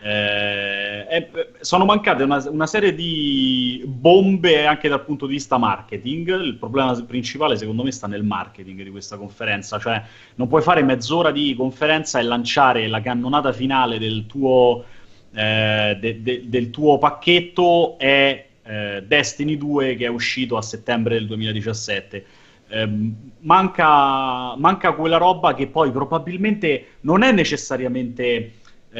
Eh, e- sono mancate una, una serie di bombe anche dal punto di vista marketing. Il problema principale secondo me sta nel marketing di questa conferenza, cioè non puoi fare mezz'ora di conferenza e lanciare la cannonata finale del tuo, eh, de- de- del tuo pacchetto è eh, Destiny due, che è uscito a settembre del duemiladiciassette. Ehm, manca, manca quella roba che poi probabilmente non è necessariamente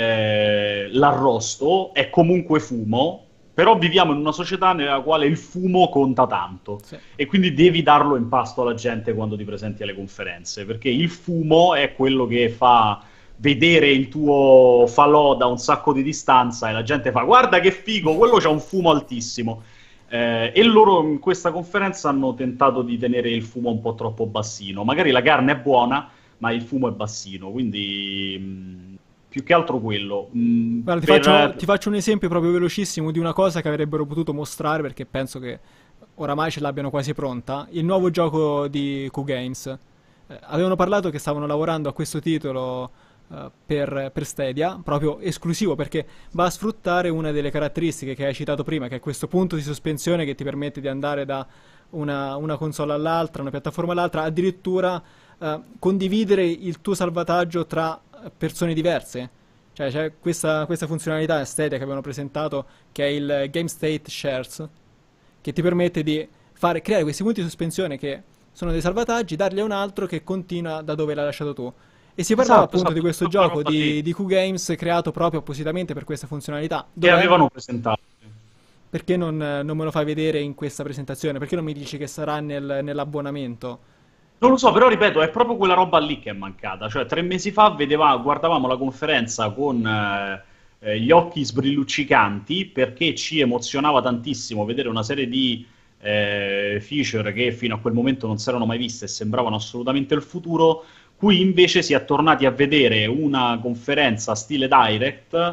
eh, l'arrosto, è comunque fumo, però viviamo in una società nella quale il fumo conta tanto. Sì. E quindi devi darlo in pasto alla gente quando ti presenti alle conferenze, perché il fumo è quello che fa vedere il tuo falò da un sacco di distanza e la gente fa guarda che figo, quello c'ha un fumo altissimo. Eh, e loro in questa conferenza hanno tentato di tenere il fumo un po' troppo bassino. Magari la carne è buona, ma il fumo è bassino, quindi mh, più che altro quello. Mh, Guarda, ti, per- faccio, ti faccio un esempio proprio velocissimo di una cosa che avrebbero potuto mostrare, perché penso che oramai ce l'abbiano quasi pronta. Il nuovo gioco di Q Games. Eh, avevano parlato che stavano lavorando a questo titolo eh, per, per Stadia, proprio esclusivo, perché va a sfruttare una delle caratteristiche che hai citato prima, che è questo punto di sospensione che ti permette di andare da una, una console all'altra, una piattaforma all'altra, addirittura eh, condividere il tuo salvataggio tra persone diverse. Cioè c'è questa, questa funzionalità Stadia che avevano presentato, che è il Game State Shares, che ti permette di fare, creare questi punti di sospensione che sono dei salvataggi, darli a un altro che continua da dove l'hai lasciato tu. E si parlava Esatto, appunto esatto, di questo quella gioco roba di, lì. di Q Games creato proprio appositamente per questa funzionalità. che Dov'è? avevano presentato. Perché non, eh, non me lo fai vedere in questa presentazione? Perché non mi dici che sarà nel- nell'abbonamento? Non lo so, però ripeto, è proprio quella roba lì che è mancata. Cioè, tre mesi fa vedeva, guardavamo la conferenza con eh, eh, gli occhi sbrilluccicanti, perché ci emozionava tantissimo vedere una serie di eh, feature che fino a quel momento non si erano mai viste e sembravano assolutamente il futuro. Qui invece si è tornati a vedere una conferenza stile Direct,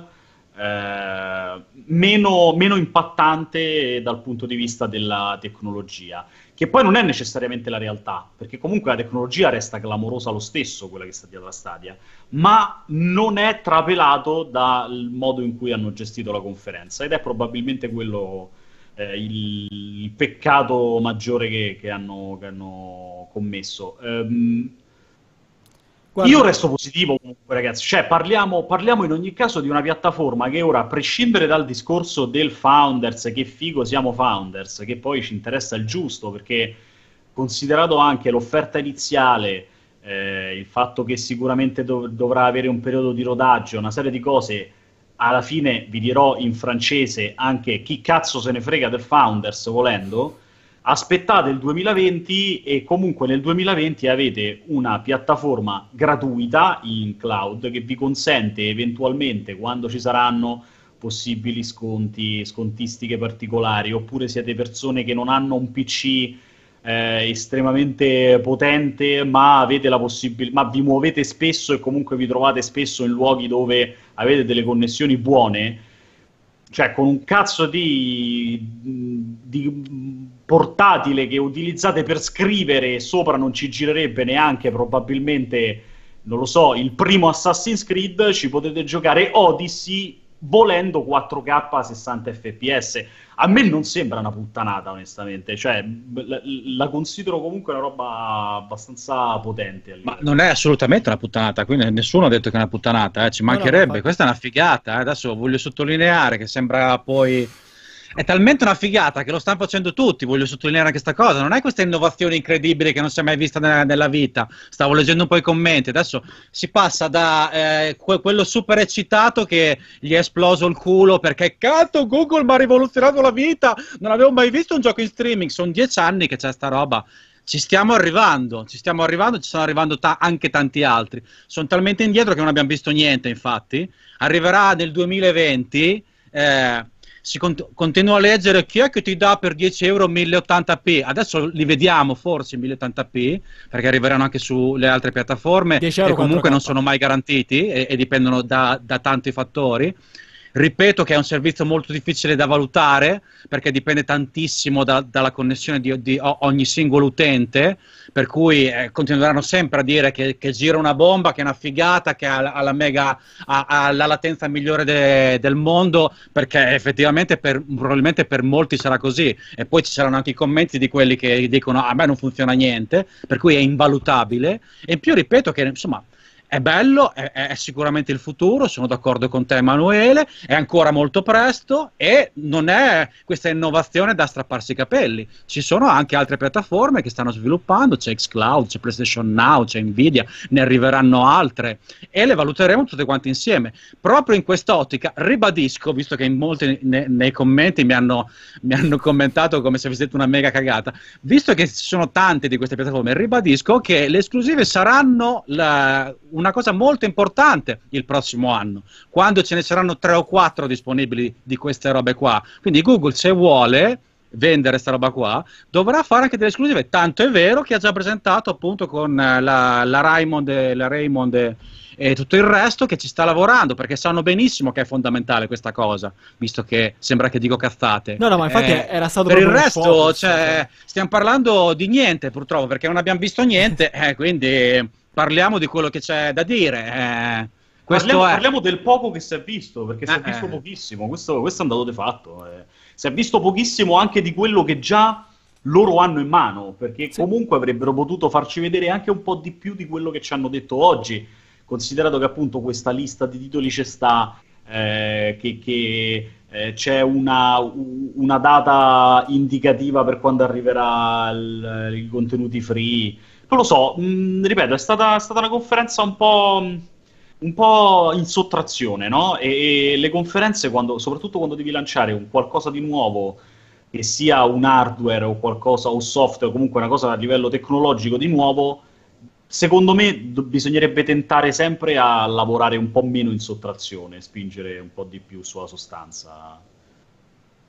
eh, meno, meno impattante dal punto di vista della tecnologia, che poi non è necessariamente la realtà, perché comunque la tecnologia resta clamorosa lo stesso, quella che sta dietro la Stadia, ma non è trapelato dal modo in cui hanno gestito la conferenza, ed è probabilmente quello eh, il, il peccato maggiore che, che, hanno, che hanno commesso. Um, Guarda. Io resto positivo comunque, ragazzi, cioè parliamo, parliamo in ogni caso di una piattaforma che ora, a prescindere dal discorso del Founders, che figo siamo Founders, che poi ci interessa il giusto, perché considerato anche l'offerta iniziale, eh, il fatto che sicuramente dov- dovrà avere un periodo di rodaggio, una serie di cose, alla fine vi dirò in francese anche chi cazzo se ne frega del Founders volendo. Aspettate il duemilaventi e comunque nel duemilaventi avete una piattaforma gratuita in cloud che vi consente eventualmente, quando ci saranno possibili sconti, scontistiche particolari, oppure siete persone che non hanno un P C eh, estremamente potente, ma avete la possibilità, ma vi muovete spesso e comunque vi trovate spesso in luoghi dove avete delle connessioni buone, cioè con un cazzo di, di portatile che utilizzate per scrivere e sopra non ci girerebbe neanche probabilmente, non lo so, il primo Assassin's Creed, ci potete giocare Odyssey volendo quattro K a sessanta F P S. A me non sembra una puttanata, onestamente, cioè la, la considero comunque una roba abbastanza potente. Ma non è assolutamente una puttanata, quindi nessuno ha detto che è una puttanata, eh, ci mancherebbe, no, no, questa è una figata, eh. Adesso voglio sottolineare che sembra poi... È talmente una figata che lo stanno facendo tutti, voglio sottolineare questa cosa, non è questa innovazione incredibile che non si è mai vista nella, nella vita. Stavo leggendo un po' i commenti, adesso si passa da eh, que- quello super eccitato che gli è esploso il culo perché cazzo Google mi ha rivoluzionato la vita, non avevo mai visto un gioco in streaming, sono dieci anni che c'è sta roba. Ci stiamo arrivando, ci stiamo arrivando, ci stanno arrivando ta- anche tanti altri. Sono talmente indietro che non abbiamo visto niente, infatti. Arriverà nel duemilaventi... Eh, si cont- continuo a leggere chi è che ti dà per dieci euro mille ottanta p, adesso li vediamo forse in mille ottanta p perché arriveranno anche sulle altre piattaforme e comunque non sono mai garantiti e, e dipendono da, da tanti fattori. Ripeto che è un servizio molto difficile da valutare perché dipende tantissimo da, dalla connessione di, di ogni singolo utente, per cui eh, continueranno sempre a dire che, che gira una bomba, che è una figata, che ha, ha la mega ha, ha la latenza migliore de, del mondo, perché effettivamente per, probabilmente per molti sarà così, e poi ci saranno anche i commenti di quelli che dicono a me non funziona niente, per cui è invalutabile. E in più ripeto che insomma è bello, è, è sicuramente il futuro, sono d'accordo con te Emanuele, è ancora molto presto e non è questa innovazione da strapparsi i capelli. Ci sono anche altre piattaforme che stanno sviluppando, c'è xCloud, c'è PlayStation Now, c'è Nvidia, ne arriveranno altre e le valuteremo tutte quante insieme. Proprio in quest'ottica ribadisco, visto che in molti ne, nei commenti mi hanno, mi hanno commentato come se avessi detto una mega cagata, visto che ci sono tante di queste piattaforme, ribadisco che le esclusive saranno la una cosa molto importante il prossimo anno, quando ce ne saranno tre o quattro disponibili di queste robe qua. Quindi Google, se vuole vendere sta roba qua, dovrà fare anche delle esclusive, tanto è vero che ha già presentato appunto con la, la Raymond, e, la Raymond e, e tutto il resto che ci sta lavorando, perché sanno benissimo che è fondamentale questa cosa, visto che sembra che dico cazzate. No, no, ma infatti eh, era stato per il proprio un resto, focus, cioè, cioè. stiamo parlando di niente purtroppo, perché non abbiamo visto niente, eh, quindi parliamo di quello che c'è da dire. Eh, questo parliamo, è... parliamo del poco che si è visto, perché si è Eh, visto eh. pochissimo, questo, questo è un dato di fatto. Eh. Si è visto pochissimo anche di quello che già loro hanno in mano, perché Sì. comunque avrebbero potuto farci vedere anche un po' di più di quello che ci hanno detto oggi, considerato che appunto questa lista di titoli c'è sta, eh, che, che eh, c'è una, una data indicativa per quando arriverà il, i contenuti free. Non lo so, mh, ripeto, è stata, è stata una conferenza un po', un po' in sottrazione, no? E, e le conferenze, quando, soprattutto quando devi lanciare un qualcosa di nuovo, che sia un hardware o qualcosa, o software, o comunque una cosa a livello tecnologico di nuovo, secondo me do- bisognerebbe tentare sempre a lavorare un po' meno in sottrazione, spingere un po' di più sulla sostanza.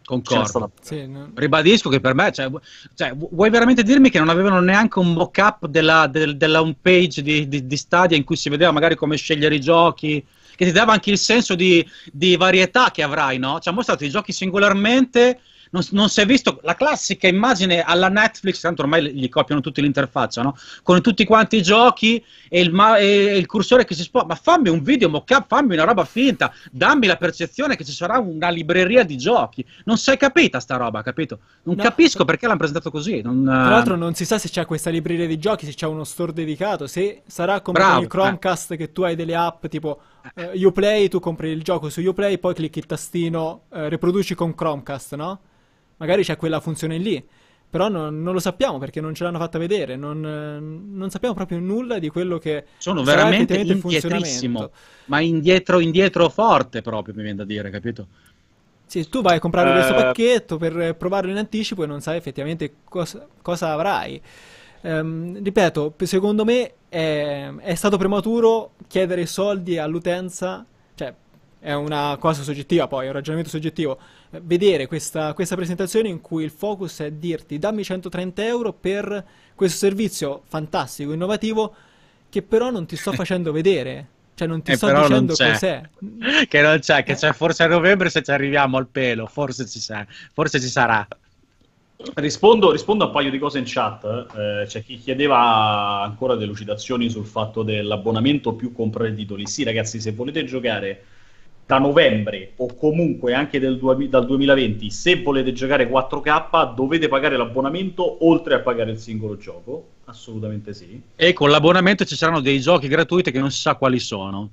Concordo. Stata... Sì, no. Ribadisco che per me, cioè, cioè, vuoi veramente dirmi che non avevano neanche un mock-up della, del, della home page di, di, di Stadia in cui si vedeva magari come scegliere i giochi, che ti dava anche il senso di, di varietà che avrai, no? Ci ha mostrato i giochi singolarmente, non, non si è visto la classica immagine alla Netflix, tanto ormai gli copiano tutti l'interfaccia, no? Con tutti quanti i giochi e il, ma- e il cursore che si sposta. Ma fammi un video mock-up, fammi una roba finta, dammi la percezione che ci sarà una libreria di giochi. Non si è capita sta roba, capito? Non No. capisco perché l'hanno presentato così. Non, Tra l'altro non si sa se c'è questa libreria di giochi, se c'è uno store dedicato, se sarà come Bravo, con il Chromecast eh. che tu hai delle app tipo eh, Uplay, tu compri il gioco su Uplay, poi clicchi il tastino eh, riproduci con Chromecast, no? Magari c'è quella funzione lì, però non, non lo sappiamo perché non ce l'hanno fatta vedere, non, eh, non sappiamo proprio nulla di quello che sono sarà veramente effettivamente il indietrissimo, funzionamento. ma indietro, indietro forte proprio, mi viene da dire, capito? Sì, tu vai a comprare Eh. questo pacchetto per provarlo in anticipo e non sai effettivamente cosa, cosa avrai. Ehm, ripeto, secondo me è, è stato prematuro chiedere soldi all'utenza, cioè è una cosa soggettiva, poi è un ragionamento soggettivo, eh, vedere questa, questa presentazione in cui il focus è dirti dammi centotrenta euro per questo servizio fantastico, innovativo, che però non ti sto facendo vedere. Cioè non ti Eh, sto però non dicendo c'è. cos'è. Che non c'è, che c'è forse a novembre se ci arriviamo al pelo, forse ci sa, forse ci sarà. Rispondo, rispondo a un paio di cose in chat. Eh, c'è chi chiedeva ancora delucidazioni sul fatto dell'abbonamento più comprare i titoli. Sì, ragazzi, se volete giocare da novembre o comunque anche del due, dal duemilaventi, se volete giocare quattro K, dovete pagare l'abbonamento oltre a pagare il singolo gioco. Assolutamente sì. E con l'abbonamento ci saranno dei giochi gratuiti che non si sa quali sono.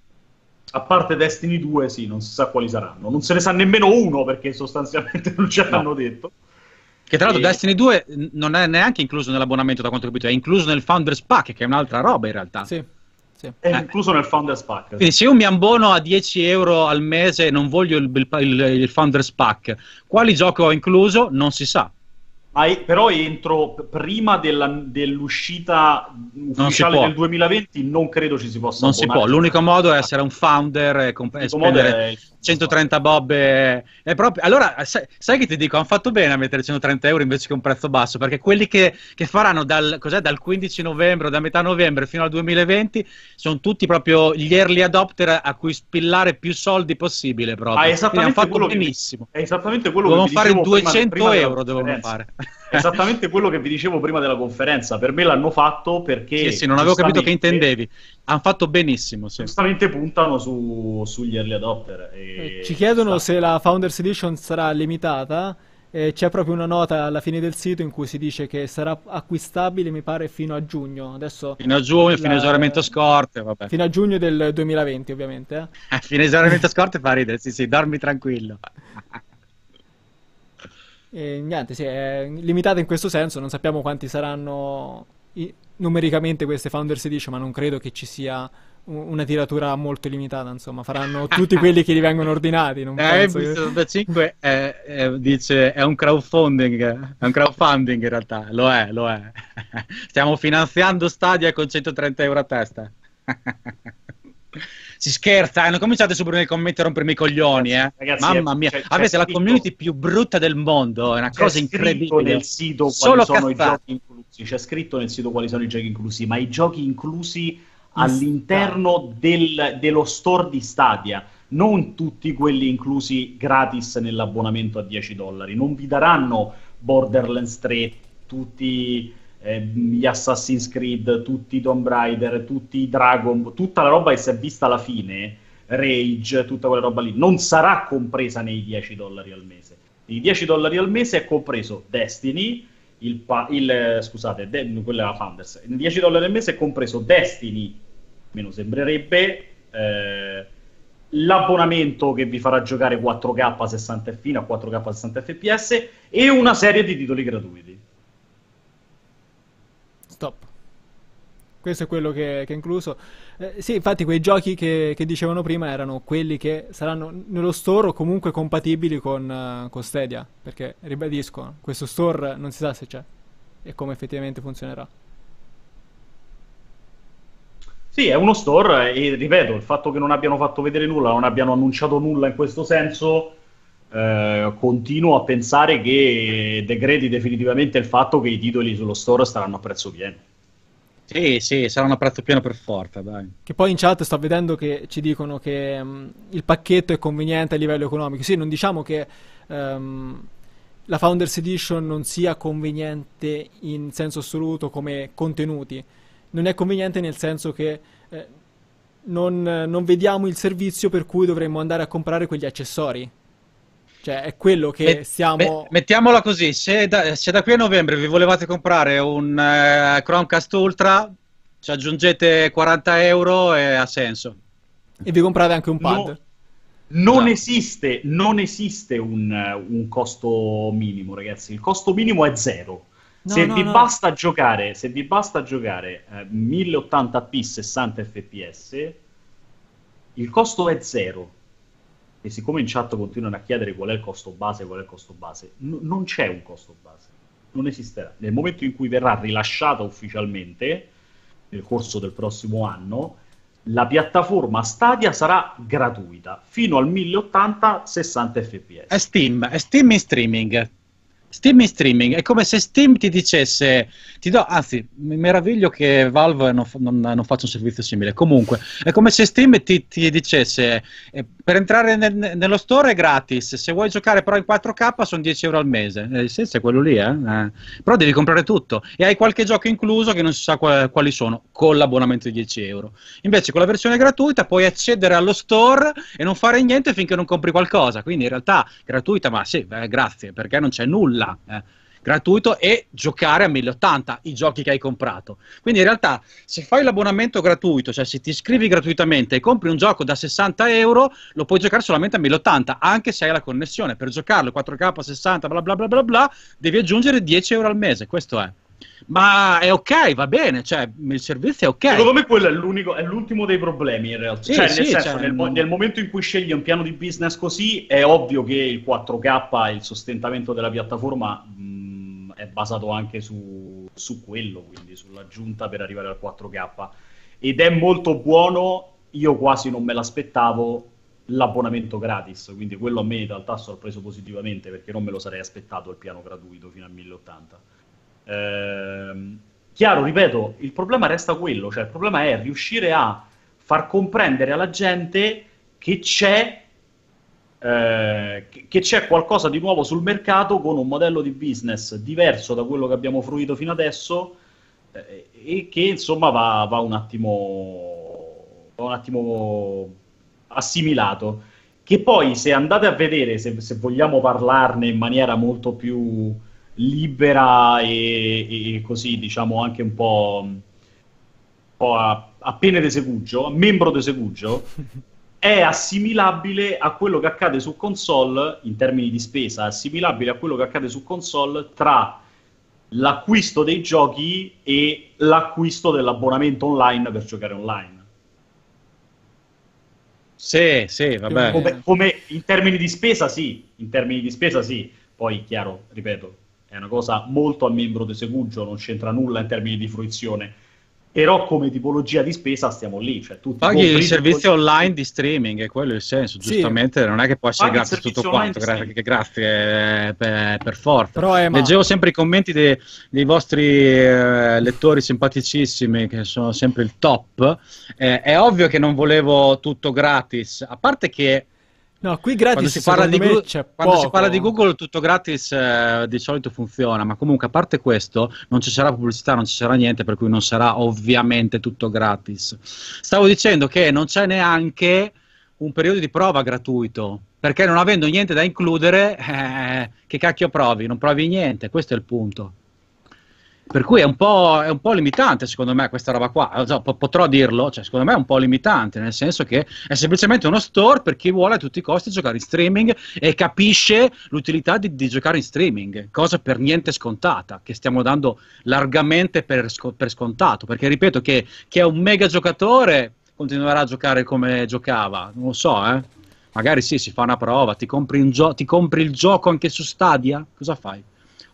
A parte Destiny due, sì, non si sa quali saranno. Non se ne sa nemmeno uno perché sostanzialmente non ce l'hanno No. detto. Che tra l'altro E- Destiny due non è neanche incluso nell'abbonamento, da quanto ho capito, è incluso nel Founders Pack, che è un'altra roba in realtà. Sì, sì. È Eh. incluso nel Founders Pack. Quindi se io mi abbono a dieci euro al mese e non voglio il, il, il, il Founders Pack, quali giochi ho incluso? Non si sa. Ah, e- però entro p- prima della- dell'uscita ufficiale può. del duemilaventi non credo ci si possa Non si abbonare. può, l'unico modo è essere un founder e, comp- e L'unico modo spendere è il- centotrenta bob. e- È proprio... Allora, sai, sai che ti dico, hanno fatto bene a mettere centotrenta euro invece che un prezzo basso, perché quelli che, che faranno dal, cos'è, dal quindici novembre o da metà novembre fino al duemilaventi sono tutti proprio gli early adopter a cui spillare più soldi possibile proprio. Ah, Quindi esattamente hanno fatto quello che- benissimo. È esattamente quello Dovevano che vi fare dicevo prima- duecento prima della euro, dovevano conferenza. fare. Esattamente quello che vi dicevo prima della conferenza. Per me l'hanno fatto perché Sì, sì, non avevo capito che giustamente- intendevi. Hanno fatto benissimo, sì. Giustamente puntano su, sugli early adopter. E... Eh, Ci chiedono sta- se la Founders Edition sarà limitata. Eh, c'è proprio una nota alla fine del sito in cui si dice che sarà acquistabile, mi pare, fino a giugno. Adesso Fino a giugno, la- fino a esaurimento scorte, vabbè. fino a giugno del duemilaventi, ovviamente. eh. Eh, fino a esaurimento scorte fa ridere, sì, sì, dormi tranquillo. E niente, sì, è limitata in questo senso. Non sappiamo quanti saranno i- numericamente queste Founders Edition, ma non credo che ci sia u- una tiratura molto limitata. Insomma, faranno tutti quelli che gli vengono ordinati. Non Eh, penso che- sessantacinque è, è- dice è un crowdfunding, è un crowdfunding in realtà, lo è, lo è. Stiamo finanziando Stadia con centotrenta euro a testa. Si scherza, eh? Non cominciate subito nei commenti a rompermi i coglioni, eh. Ragazzi, Mamma è- mia, c'è- c'è avete la scritto- community più brutta del mondo, è una C'è cosa scritto incredibile. nel sito quali Solo sono i cazzate. giochi inclusi. C'è scritto nel sito quali sono i giochi inclusi, ma i giochi inclusi all'interno del- dello store di Stadia, non tutti quelli inclusi gratis nell'abbonamento a dieci dollari. Non vi daranno Borderlands tre, tutti eh, gli Assassin's Creed, tutti i Tomb Raider, tutti i Dragon, tutta la roba che si è vista alla fine, Rage, tutta quella roba lì, non sarà compresa nei dieci dollari al mese. I dieci dollari al mese è compreso Destiny, il, pa- il eh, scusate, de- quella è la Founders. I dieci dollari al mese è compreso Destiny, meno sembrerebbe, eh, l'abbonamento che vi farà giocare quattro K a sessanta fino a quattro K a sessanta F P S e una serie di titoli gratuiti. Stop. Questo è quello che, che è incluso. Eh, sì, infatti quei giochi che, che dicevano prima erano quelli che saranno nello store o comunque compatibili con, eh, con Stadia. Perché, ribadisco, questo store non si sa se c'è e come effettivamente funzionerà. Sì, è uno store e ripeto, il fatto che non abbiano fatto vedere nulla, non abbiano annunciato nulla in questo senso, eh, eh, continuo a pensare che decreti definitivamente il fatto che i titoli sullo store staranno a prezzo pieno. Sì, sì, saranno a prezzo pieno per forza, dai. Che poi in chat sto vedendo che ci dicono che um, il pacchetto è conveniente a livello economico. Sì, non diciamo che um, la Founders Edition non sia conveniente in senso assoluto come contenuti. Non è conveniente nel senso che eh, non, non vediamo il servizio per cui dovremmo andare a comprare quegli accessori. Cioè, è quello che Met- stiamo... me- mettiamola così, se da, se da qui a novembre vi volevate comprare un uh, Chromecast Ultra, ci aggiungete quaranta euro e ha senso. E vi comprate anche un pad. No, non Esatto. esiste, non esiste un, un costo minimo, ragazzi. Il costo minimo è zero. No, se, no, vi no. basta giocare, se vi basta giocare eh, mille ottanta p sessanta F P S, il costo è zero. E siccome in chat continuano a chiedere qual è il costo base, qual è il costo base, n- non c'è un costo base, non esisterà. Nel momento in cui verrà rilasciata ufficialmente, nel corso del prossimo anno, la piattaforma Stadia sarà gratuita, fino al mille ottanta sessanta F P S. È Steam, è Steam in streaming. Steam in streaming, è come se Steam ti dicesse, ti do, anzi, mi meraviglio che Valve non, fa- non, non faccia un servizio simile. Comunque, è come se Steam ti, ti dicesse, eh, per entrare nel- nello store è gratis, se vuoi giocare però in quattro K sono dieci euro al mese. Eh, sì, è quello lì, eh? Eh. Però devi comprare tutto, e hai qualche gioco incluso che non si sa qual- quali sono, con l'abbonamento di dieci euro. Invece con la versione gratuita puoi accedere allo store e non fare niente finché non compri qualcosa, quindi in realtà gratuita, ma sì, beh, grazie, perché non c'è nulla. Eh, gratuito, e giocare a mille ottanta i giochi che hai comprato. Quindi in realtà se fai l'abbonamento gratuito, cioè se ti iscrivi gratuitamente e compri un gioco da sessanta euro, lo puoi giocare solamente a mille ottanta, anche se hai la connessione. Per giocarlo quattro K sessanta bla bla bla bla bla devi aggiungere dieci euro al mese, questo è. Ma è ok, va bene, cioè il servizio è ok. Secondo me quello è l'unico, è l'ultimo dei problemi in realtà. Sì, cioè, sì, nel senso, cioè, nel, mo- non- nel momento in cui scegli un piano di business così, è ovvio che il quattro K, il sostentamento della piattaforma, mh, è basato anche su, su quello, quindi sull'aggiunta per arrivare al quattro K. Ed è molto buono, io quasi non me l'aspettavo, l'abbonamento gratis, quindi quello a me in realtà ha sorpreso positivamente, perché non me lo sarei aspettato il piano gratuito fino a mille ottanta. Ehm, chiaro, ripeto, il problema resta quello, cioè il problema è riuscire a far comprendere alla gente che c'è eh, che che c'è qualcosa di nuovo sul mercato con un modello di business diverso da quello che abbiamo fruito fino adesso, eh, e che insomma va, va un attimo va un attimo assimilato, che poi se andate a vedere, se, se vogliamo parlarne in maniera molto più libera e, e così, diciamo, anche un po', un po' a, a pene de segugio, a membro de segugio, è assimilabile a quello che accade su console, in termini di spesa, assimilabile a quello che accade su console tra l'acquisto dei giochi e l'acquisto dell'abbonamento online per giocare online. Sì, sì, vabbè. Come, come in termini di spesa sì, in termini di spesa sì, poi chiaro, ripeto, è una cosa molto a membro de segugio, non c'entra nulla in termini di fruizione, però come tipologia di spesa stiamo lì, cioè tu ti Paghi compri il tutto- servizio online di streaming, è quello il senso, Sì. giustamente non è che può essere Paghi il gratis tutto servizio quanto, online gra- di che grazie eh, per, per forza. Però è, ma- Leggevo sempre i commenti dei, dei vostri eh, lettori simpaticissimi, che sono sempre il top. Eh, è ovvio che non volevo tutto gratis, a parte che No, qui gratis quando si parla di, secondo me Gru- c'è quando si poco. parla di Google tutto gratis eh, di solito funziona, ma comunque a parte questo non ci sarà pubblicità, non ci sarà niente, per cui non sarà ovviamente tutto gratis. Stavo dicendo che non c'è neanche un periodo di prova gratuito, perché non avendo niente da includere, eh, che cacchio provi? Non provi niente, questo è il punto. Per cui è un po', è un po' limitante secondo me questa roba qua. Allora, po- potrò dirlo, cioè secondo me è un po' limitante, nel senso che è semplicemente uno store per chi vuole a tutti i costi giocare in streaming e capisce l'utilità di, di giocare in streaming, cosa per niente scontata, che stiamo dando largamente per, sco- per scontato, perché ripeto che chi è un mega giocatore continuerà a giocare come giocava, non lo so, eh. Magari sì, si fa una prova, ti compri, un gio- ti compri il gioco anche su Stadia, cosa fai?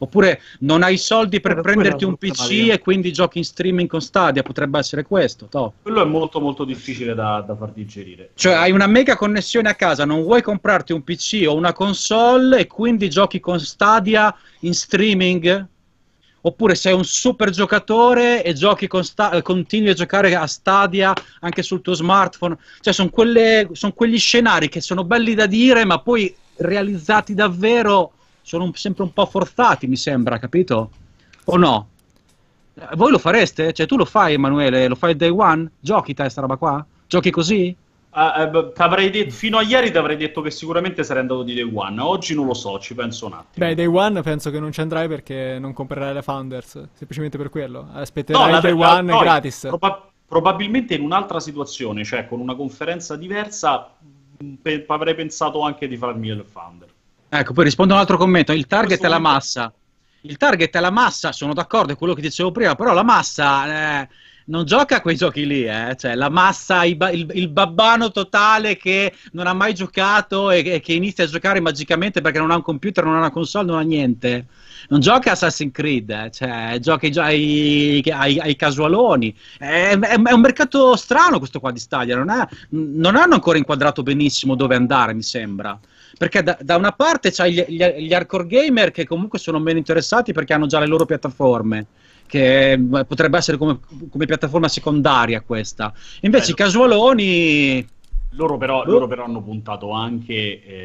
Oppure non hai soldi per Quello- prenderti quello un è P C problematica. e quindi giochi in streaming con Stadia, potrebbe essere questo, toh. Quello è molto molto difficile da, da far digerire. Cioè hai una mega connessione a casa, non vuoi comprarti un P C o una console e quindi giochi con Stadia in streaming? Oppure sei un super giocatore e giochi con sta- eh, continui a giocare a Stadia anche sul tuo smartphone? Cioè sono quelle, son quegli scenari che sono belli da dire, ma poi realizzati davvero sono un- sempre un po' forzati, mi sembra, capito? O no? Eh, Voi lo fareste? Cioè tu lo fai, Emanuele? Lo fai day one? Giochi te sta roba qua? Giochi così? Ah, eh, beh, t'avrei detto- fino a ieri ti avrei detto che sicuramente sarei andato di Day One. Oggi non lo so, ci penso un attimo. Beh, Day One penso che non ci andrai perché non comprerai le Founders, semplicemente per quello. Aspetterai la- il Day la- One no, gratis. proba- probabilmente in un'altra situazione, cioè con una conferenza diversa, mh, pe- avrei pensato anche di farmi il Founder. Ecco, poi rispondo a un altro commento. Il target questo è la momento- massa. Il target è la massa, sono d'accordo, è quello che dicevo prima, però la massa eh, non gioca a quei giochi lì, eh. Cioè, la massa, il, ba- il- il babbano totale che non ha mai giocato e, e che inizia a giocare magicamente perché non ha un computer, non ha una console, non ha niente. Non gioca a Assassin's Creed, eh. Cioè, gioca ai, ai, ai- ai casualoni. È, è- è un mercato strano questo qua di Stadia, non, è- non hanno ancora inquadrato benissimo dove andare, mi sembra. Perché da, da una parte c'hai gli, gli, gli hardcore gamer che comunque sono meno interessati perché hanno già le loro piattaforme, che eh, potrebbe essere come, come piattaforma secondaria questa. Invece i Bello. casualoni... Loro però, Boh. loro però hanno puntato anche,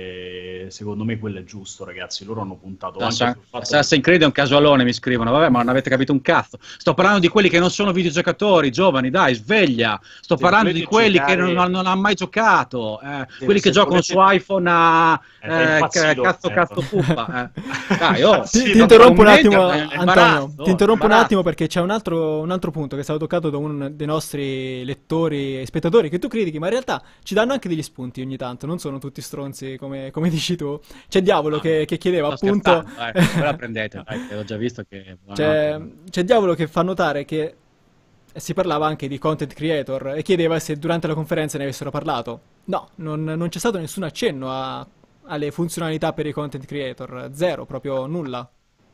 eh, secondo me quello è giusto, ragazzi. Loro hanno puntato anche Assa- sul fatto Assassin's Creed è un casualone, mi scrivono. Vabbè, ma non avete capito un cazzo. Sto parlando di quelli che non sono videogiocatori, giovani, dai, sveglia. Sto Se parlando di volete quelli che giocare- non, non hanno mai giocato. eh, quelli se che giocano volete- su iPhone a Eh, è eh, impazzito, cazzo, eh. cazzo, puppa. Eh. Dai, oh, Ti, Sì, ti no, interrompo un commenta, attimo, è Antonio. imbarazzo, Ti interrompo un imbarazzo. attimo perché c'è un altro, un altro punto che è stato toccato da uno dei nostri lettori e spettatori che tu critichi, ma in realtà ci danno anche degli spunti ogni tanto. Non sono tutti stronzi come, come dici tu. C'è Diavolo che, che chiedeva Sto appunto. scherzando, eh, ve la prendete, dai, che ho già visto che... C'è, c'è Diavolo che fa notare che si parlava anche di content creator e chiedeva se durante la conferenza ne avessero parlato. No, non, non c'è stato nessun accenno a- alle funzionalità per i content creator, zero, proprio nulla.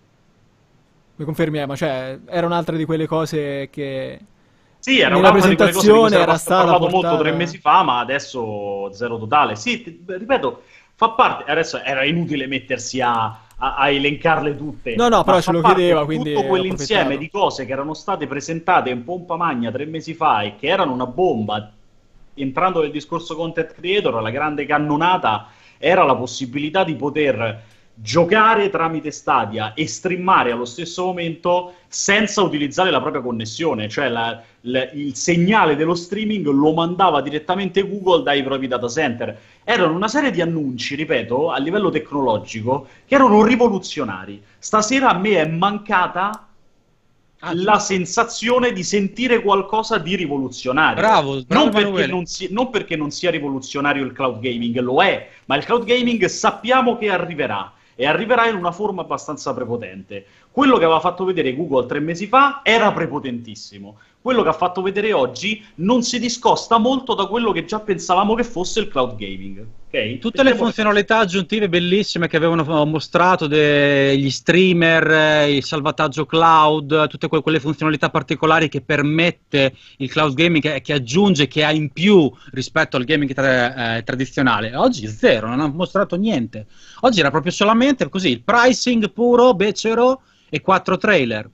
Mi confermi, Emma? Cioè, era un'altra di quelle cose che Sì, era nella un'altra di quelle cose di cui presentazione si era era stata parlato portata... molto tre mesi fa, ma adesso zero totale. Sì, ti- ripeto, fa parte. Adesso era inutile mettersi a, a- a elencarle tutte. No, no, ma però fa ce lo parte chiedeva, di quindi tutto ho quell'insieme approfittato. di cose che erano state presentate in pompa magna tre mesi fa e che erano una bomba. Entrando nel discorso content creator, la grande cannonata era la possibilità di poter giocare tramite Stadia e streamare allo stesso momento senza utilizzare la propria connessione, cioè la- l- il segnale dello streaming lo mandava direttamente Google dai propri data center. Erano una serie di annunci, ripeto, a livello tecnologico, che erano rivoluzionari. Stasera a me è mancata la sensazione di sentire qualcosa di rivoluzionario. Bravo, bravo non, perché Emanuele. non, si- non perché non sia rivoluzionario il cloud gaming, lo è, ma il cloud gaming sappiamo che arriverà e arriverà in una forma abbastanza prepotente. Quello che aveva fatto vedere Google tre mesi fa era prepotentissimo. Quello che ha fatto vedere oggi non si discosta molto da quello che già pensavamo che fosse il cloud gaming. Ok? Tutte le Mettiamo- funzionalità aggiuntive bellissime che avevano f- mostrato degli streamer, eh, il salvataggio cloud, tutte que- quelle funzionalità particolari che permette il cloud gaming, che, che aggiunge, che ha in più rispetto al gaming tra- eh, tradizionale. Oggi zero, non ha mostrato niente. Oggi era proprio solamente così, il pricing puro, becero e quattro trailer.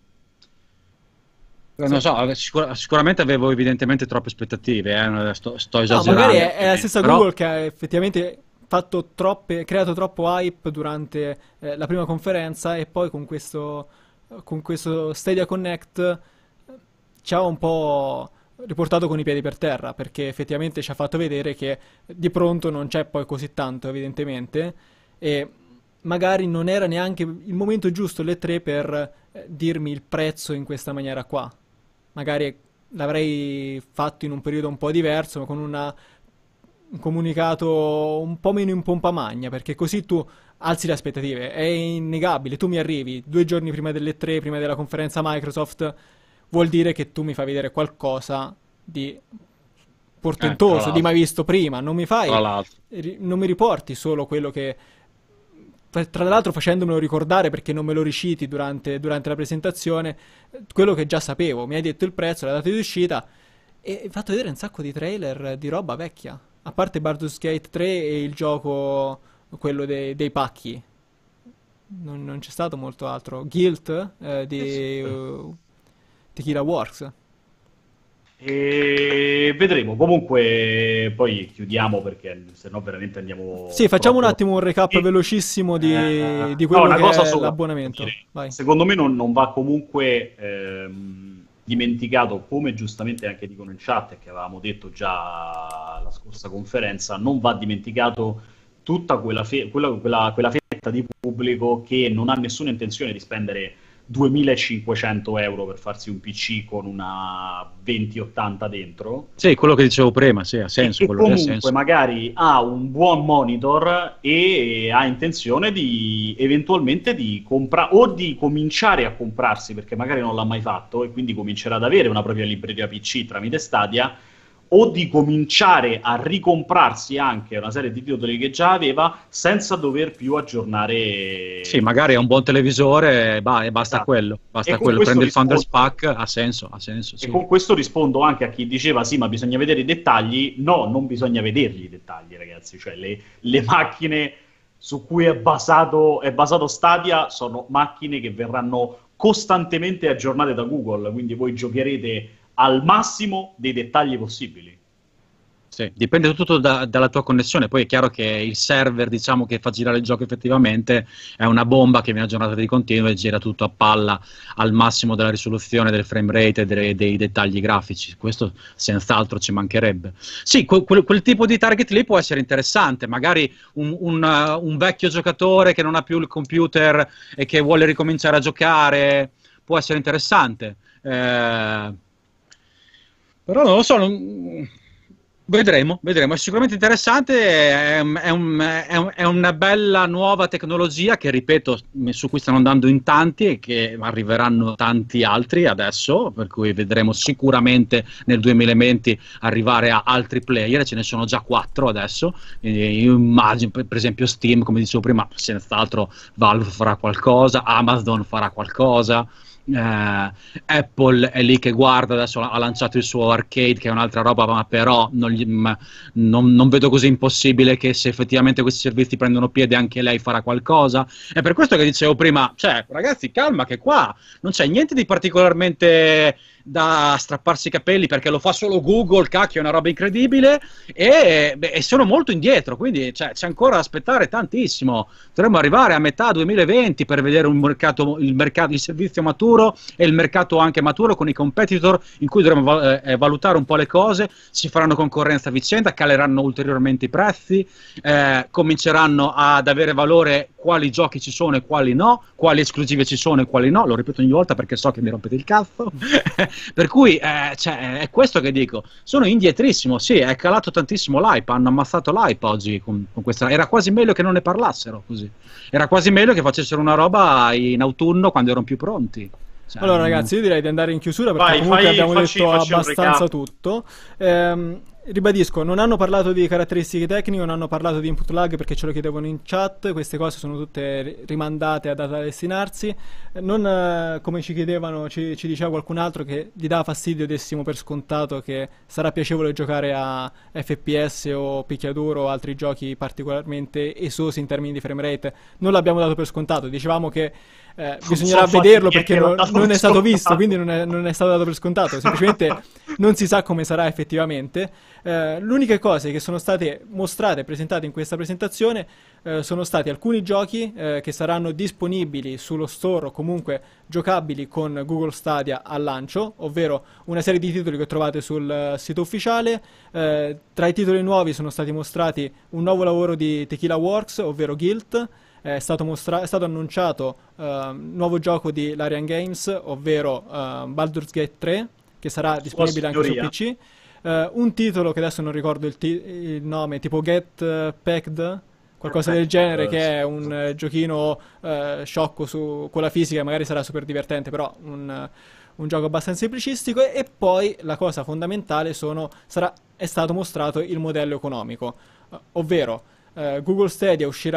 Non so, sicur- sicuramente avevo evidentemente troppe aspettative, eh, sto, sto No, esagerando. magari è, è la stessa Però- Google che ha effettivamente fatto troppe, creato troppo hype durante eh, la prima conferenza e poi con questo, con questo Stadia Connect eh, ci ha un po' riportato con i piedi per terra, perché effettivamente ci ha fatto vedere che di pronto non c'è poi così tanto, evidentemente, e magari non era neanche il momento giusto, le tre, per eh, dirmi il prezzo in questa maniera qua. Magari l'avrei fatto in un periodo un po' diverso, ma con una, un comunicato un po' meno in pompa magna, perché così tu alzi le aspettative. È innegabile, tu mi arrivi due giorni prima delle tre, prima della conferenza Microsoft, vuol dire che tu mi fai vedere qualcosa di portentoso, l'altro. di mai visto prima. Non mi fai, Tra l'altro. ri- non mi riporti solo quello che tra l'altro facendomelo ricordare perché non me lo riciti durante, durante la presentazione, quello che già sapevo. Mi hai detto il prezzo, la data di uscita, e hai fatto vedere un sacco di trailer di roba vecchia, a parte Baldur's Gate tre e il gioco, quello dei, dei pacchi. Non, non c'è stato molto altro. Guild eh, di uh, Tequila Works. E vedremo. Comunque poi chiudiamo perché se no veramente andiamo. Sì, facciamo proprio... un attimo un recap sì. velocissimo di, eh, di quello no, una che cosa è sola, l'abbonamento. Vai. Secondo me non, non va comunque ehm, dimenticato, come giustamente anche dicono in chat e che avevamo detto già alla scorsa conferenza, non va dimenticato tutta quella, fe- quella, quella, quella fetta di pubblico che non ha nessuna intenzione di spendere duemilacinquecento euro per farsi un P C con una venti ottanta dentro. Sì, quello che dicevo prima, sì, ha senso. E quello che ha comunque senso. magari ha un buon monitor e ha intenzione di eventualmente di comprare o di cominciare a comprarsi, perché magari non l'ha mai fatto e quindi comincerà ad avere una propria libreria P C tramite Stadia, o di cominciare a ricomprarsi anche una serie di titoli che già aveva senza dover più aggiornare. Sì, magari è un buon televisore e ba- e basta Esatto. quello, basta E con quello. questo Prendi il Founders rispondo- Pack, ha senso, ha senso, sì. E con questo rispondo anche a chi diceva sì, ma bisogna vedere i dettagli. No, non bisogna vederli i dettagli, ragazzi. Cioè le, le macchine su cui è basato, è basato Stadia sono macchine che verranno costantemente aggiornate da Google, quindi voi giocherete al massimo dei dettagli possibili. Sì, dipende tutto da- dalla tua connessione. Poi è chiaro che il server, diciamo, che fa girare il gioco effettivamente è una bomba che viene aggiornata di continuo e gira tutto a palla al massimo della risoluzione, del frame rate e dei, dei dettagli grafici. Questo senz'altro ci mancherebbe. Sì, que- quel, quel tipo di target lì può essere interessante. Magari un, un, uh, un vecchio giocatore che non ha più il computer e che vuole ricominciare a giocare può essere interessante. Eh, però non lo so, non... Vedremo, vedremo, è sicuramente interessante, è, è, un- è un- è una bella nuova tecnologia che, ripeto, su cui stanno andando in tanti e che arriveranno tanti altri adesso, per cui vedremo sicuramente nel duemilaventi arrivare a altri player, ce ne sono già quattro adesso, quindi io immagino per per esempio Steam, come dicevo prima, senz'altro Valve farà qualcosa, Amazon farà qualcosa. Eh, Apple è lì che guarda, adesso ha lanciato il suo arcade che è un'altra roba, ma però non, gli- ma non- non vedo così impossibile che se effettivamente questi servizi prendono piede anche lei farà qualcosa. È per questo che dicevo prima, cioè ragazzi calma che qua non c'è niente di particolarmente da strapparsi i capelli perché lo fa solo Google, cacchio, è una roba incredibile e, beh, e sono molto indietro, quindi cioè, c'è ancora da aspettare tantissimo. Dovremmo arrivare a metà duemilaventi per vedere un mercato, il mercato, il servizio maturo e il mercato anche maturo con i competitor in cui dovremmo val- eh, valutare un po' le cose, si faranno concorrenza a vicenda, caleranno ulteriormente i prezzi, eh, cominceranno ad avere valore quali giochi ci sono e quali no, quali esclusive ci sono e quali no, lo ripeto ogni volta perché so che mi rompete il cazzo. Per cui eh, cioè, è questo che dico, sono indietrissimo, sì, è calato tantissimo l'hype, hanno ammazzato l'hype oggi con, con questa, era quasi meglio che non ne parlassero così, era quasi meglio che facessero una roba in autunno quando erano più pronti. Cioè, Allora ragazzi, io direi di andare in chiusura perché Vai, comunque fai- abbiamo facci- detto facci un abbastanza recap. tutto. Ehm, ribadisco, non hanno parlato di caratteristiche tecniche, non hanno parlato di input lag perché ce lo chiedevano in chat, queste cose sono tutte ri- rimandate a data da destinarsi. Eh, Non eh, come ci chiedevano, ci, ci diceva qualcun altro che gli dava fastidio, dessimo per scontato che sarà piacevole giocare a F P S o picchiaduro o altri giochi particolarmente esosi in termini di frame rate. Non l'abbiamo dato per scontato, dicevamo che eh, bisognerà so vederlo fatti perché niente, non, l'ho dato non per è stato scontato. visto, quindi non è, non è stato dato per scontato, semplicemente non si sa come sarà effettivamente. Eh, le uniche cose che sono state mostrate e presentate in questa presentazione eh, sono stati alcuni giochi eh, che saranno disponibili sullo store o comunque giocabili con Google Stadia al lancio, ovvero una serie di titoli che trovate sul eh, sito ufficiale. Eh, tra i titoli nuovi sono stati mostrati un nuovo lavoro di Tequila Works, ovvero Guild. È stato, mostra- è stato annunciato un nuovo gioco di Larian Games, ovvero uh, Baldur's Gate tre, che sarà disponibile anche su signoria. P C. Uh, un titolo che adesso non ricordo il, ti- il nome, tipo Get uh, Packed, qualcosa del genere, che è un eh, giochino uh, sciocco su, con la fisica, magari sarà super divertente, però un, un gioco abbastanza semplicistico. E, e poi la cosa fondamentale sono, sarà, è stato mostrato il modello economico, uh, ovvero uh, Google Stadia uscirà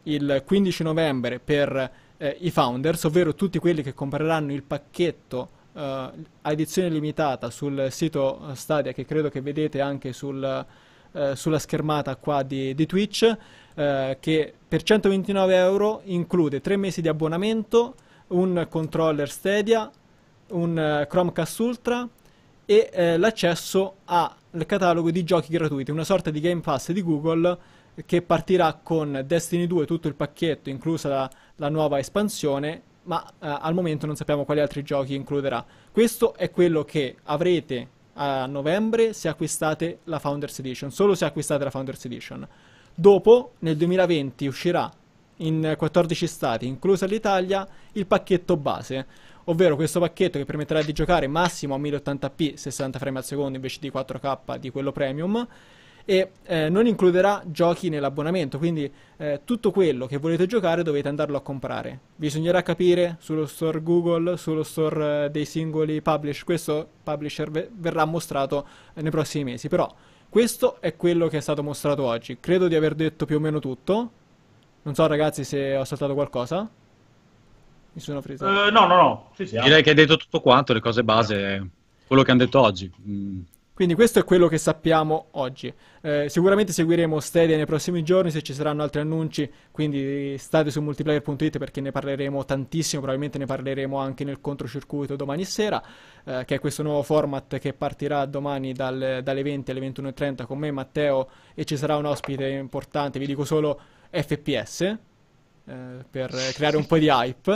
il quindici novembre per eh, i Founders, ovvero tutti quelli che compreranno il pacchetto eh, a edizione limitata sul sito Stadia, che credo che vedete anche sul, eh, sulla schermata qua di, di Twitch, eh, che per centoventinove euro include tre mesi di abbonamento, un controller Stadia, un uh, Chromecast Ultra e eh, l'accesso al catalogo di giochi gratuiti, una sorta di Game Pass di Google che partirà con Destiny due, tutto il pacchetto, inclusa la, la nuova espansione, ma eh, al momento non sappiamo quali altri giochi includerà. Questo è quello che avrete a novembre se acquistate la Founders Edition, solo se acquistate la Founders Edition. Dopo, nel duemilaventi, uscirà in quattordici stati, inclusa l'Italia, il pacchetto base, ovvero questo pacchetto che permetterà di giocare massimo a mille ottanta p sessanta frame al secondo invece di quattro K di quello premium, e eh, non includerà giochi nell'abbonamento, quindi eh, tutto quello che volete giocare dovete andarlo a comprare. Bisognerà capire sullo store Google, sullo store eh, dei singoli publisher, questo publisher ve- verrà mostrato eh, nei prossimi mesi, però questo è quello che è stato mostrato oggi. Credo di aver detto più o meno tutto. Non so ragazzi se ho saltato qualcosa. Mi sono fresato. Uh, no, no, no. Ci siamo. Direi che hai detto tutto quanto, le cose base, quello che hanno detto oggi. Mm. Quindi questo è quello che sappiamo oggi. Eh, sicuramente seguiremo Stadia nei prossimi giorni se ci saranno altri annunci, quindi state su multiplayer punto it perché ne parleremo tantissimo, probabilmente ne parleremo anche nel controcircuito domani sera, eh, che è questo nuovo format che partirà domani dal, dalle venti alle ventuno e trenta con me, Matteo, e ci sarà un ospite importante, vi dico solo F P S, eh, per creare un po' di hype.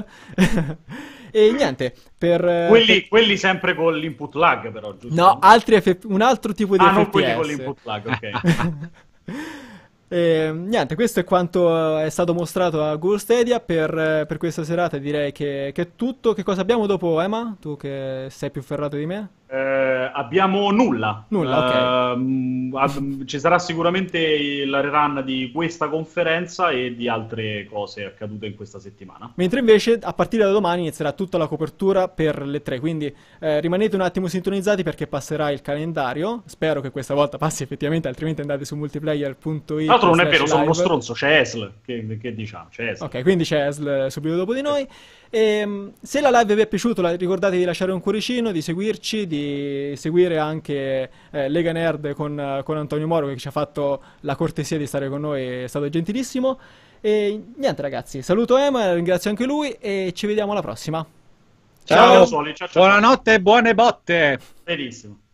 E niente, per... Quelli, per... quelli sempre con l'input lag però, giusto? No, altri F P... un altro tipo di ah, F P S. Ah, non quelli con l'input lag, ok. E, niente, questo è quanto è stato mostrato a Google Stadia per, per questa serata. Direi che, che è tutto. Che cosa abbiamo dopo, Emma? Tu che sei più ferrato di me? Eh, abbiamo nulla. Nulla, ok. Uh, ci sarà sicuramente la rerun di questa conferenza e di altre cose accadute in questa settimana. Mentre invece a partire da domani inizierà tutta la copertura per le tre, quindi eh, rimanete un attimo sintonizzati perché passerà il calendario. Spero che questa volta passi effettivamente, altrimenti andate su multiplayer punto it. Tra l'altro non è vero, sono uno stronzo, c'è Esl, che, che diciamo, c'è Esl. Ok, quindi c'è Esl subito dopo di noi. E, se la live vi è piaciuta, ricordatevi di lasciare un cuoricino, di seguirci, di seguire anche eh, Lega Nerd con, con Antonio Moro, che ci ha fatto la cortesia di stare con noi, è stato gentilissimo. E niente ragazzi, saluto Emma, ringrazio anche lui e ci vediamo alla prossima. Ciao, ciao, Soli, ciao, ciao. Buonanotte e buone botte. Benissimo.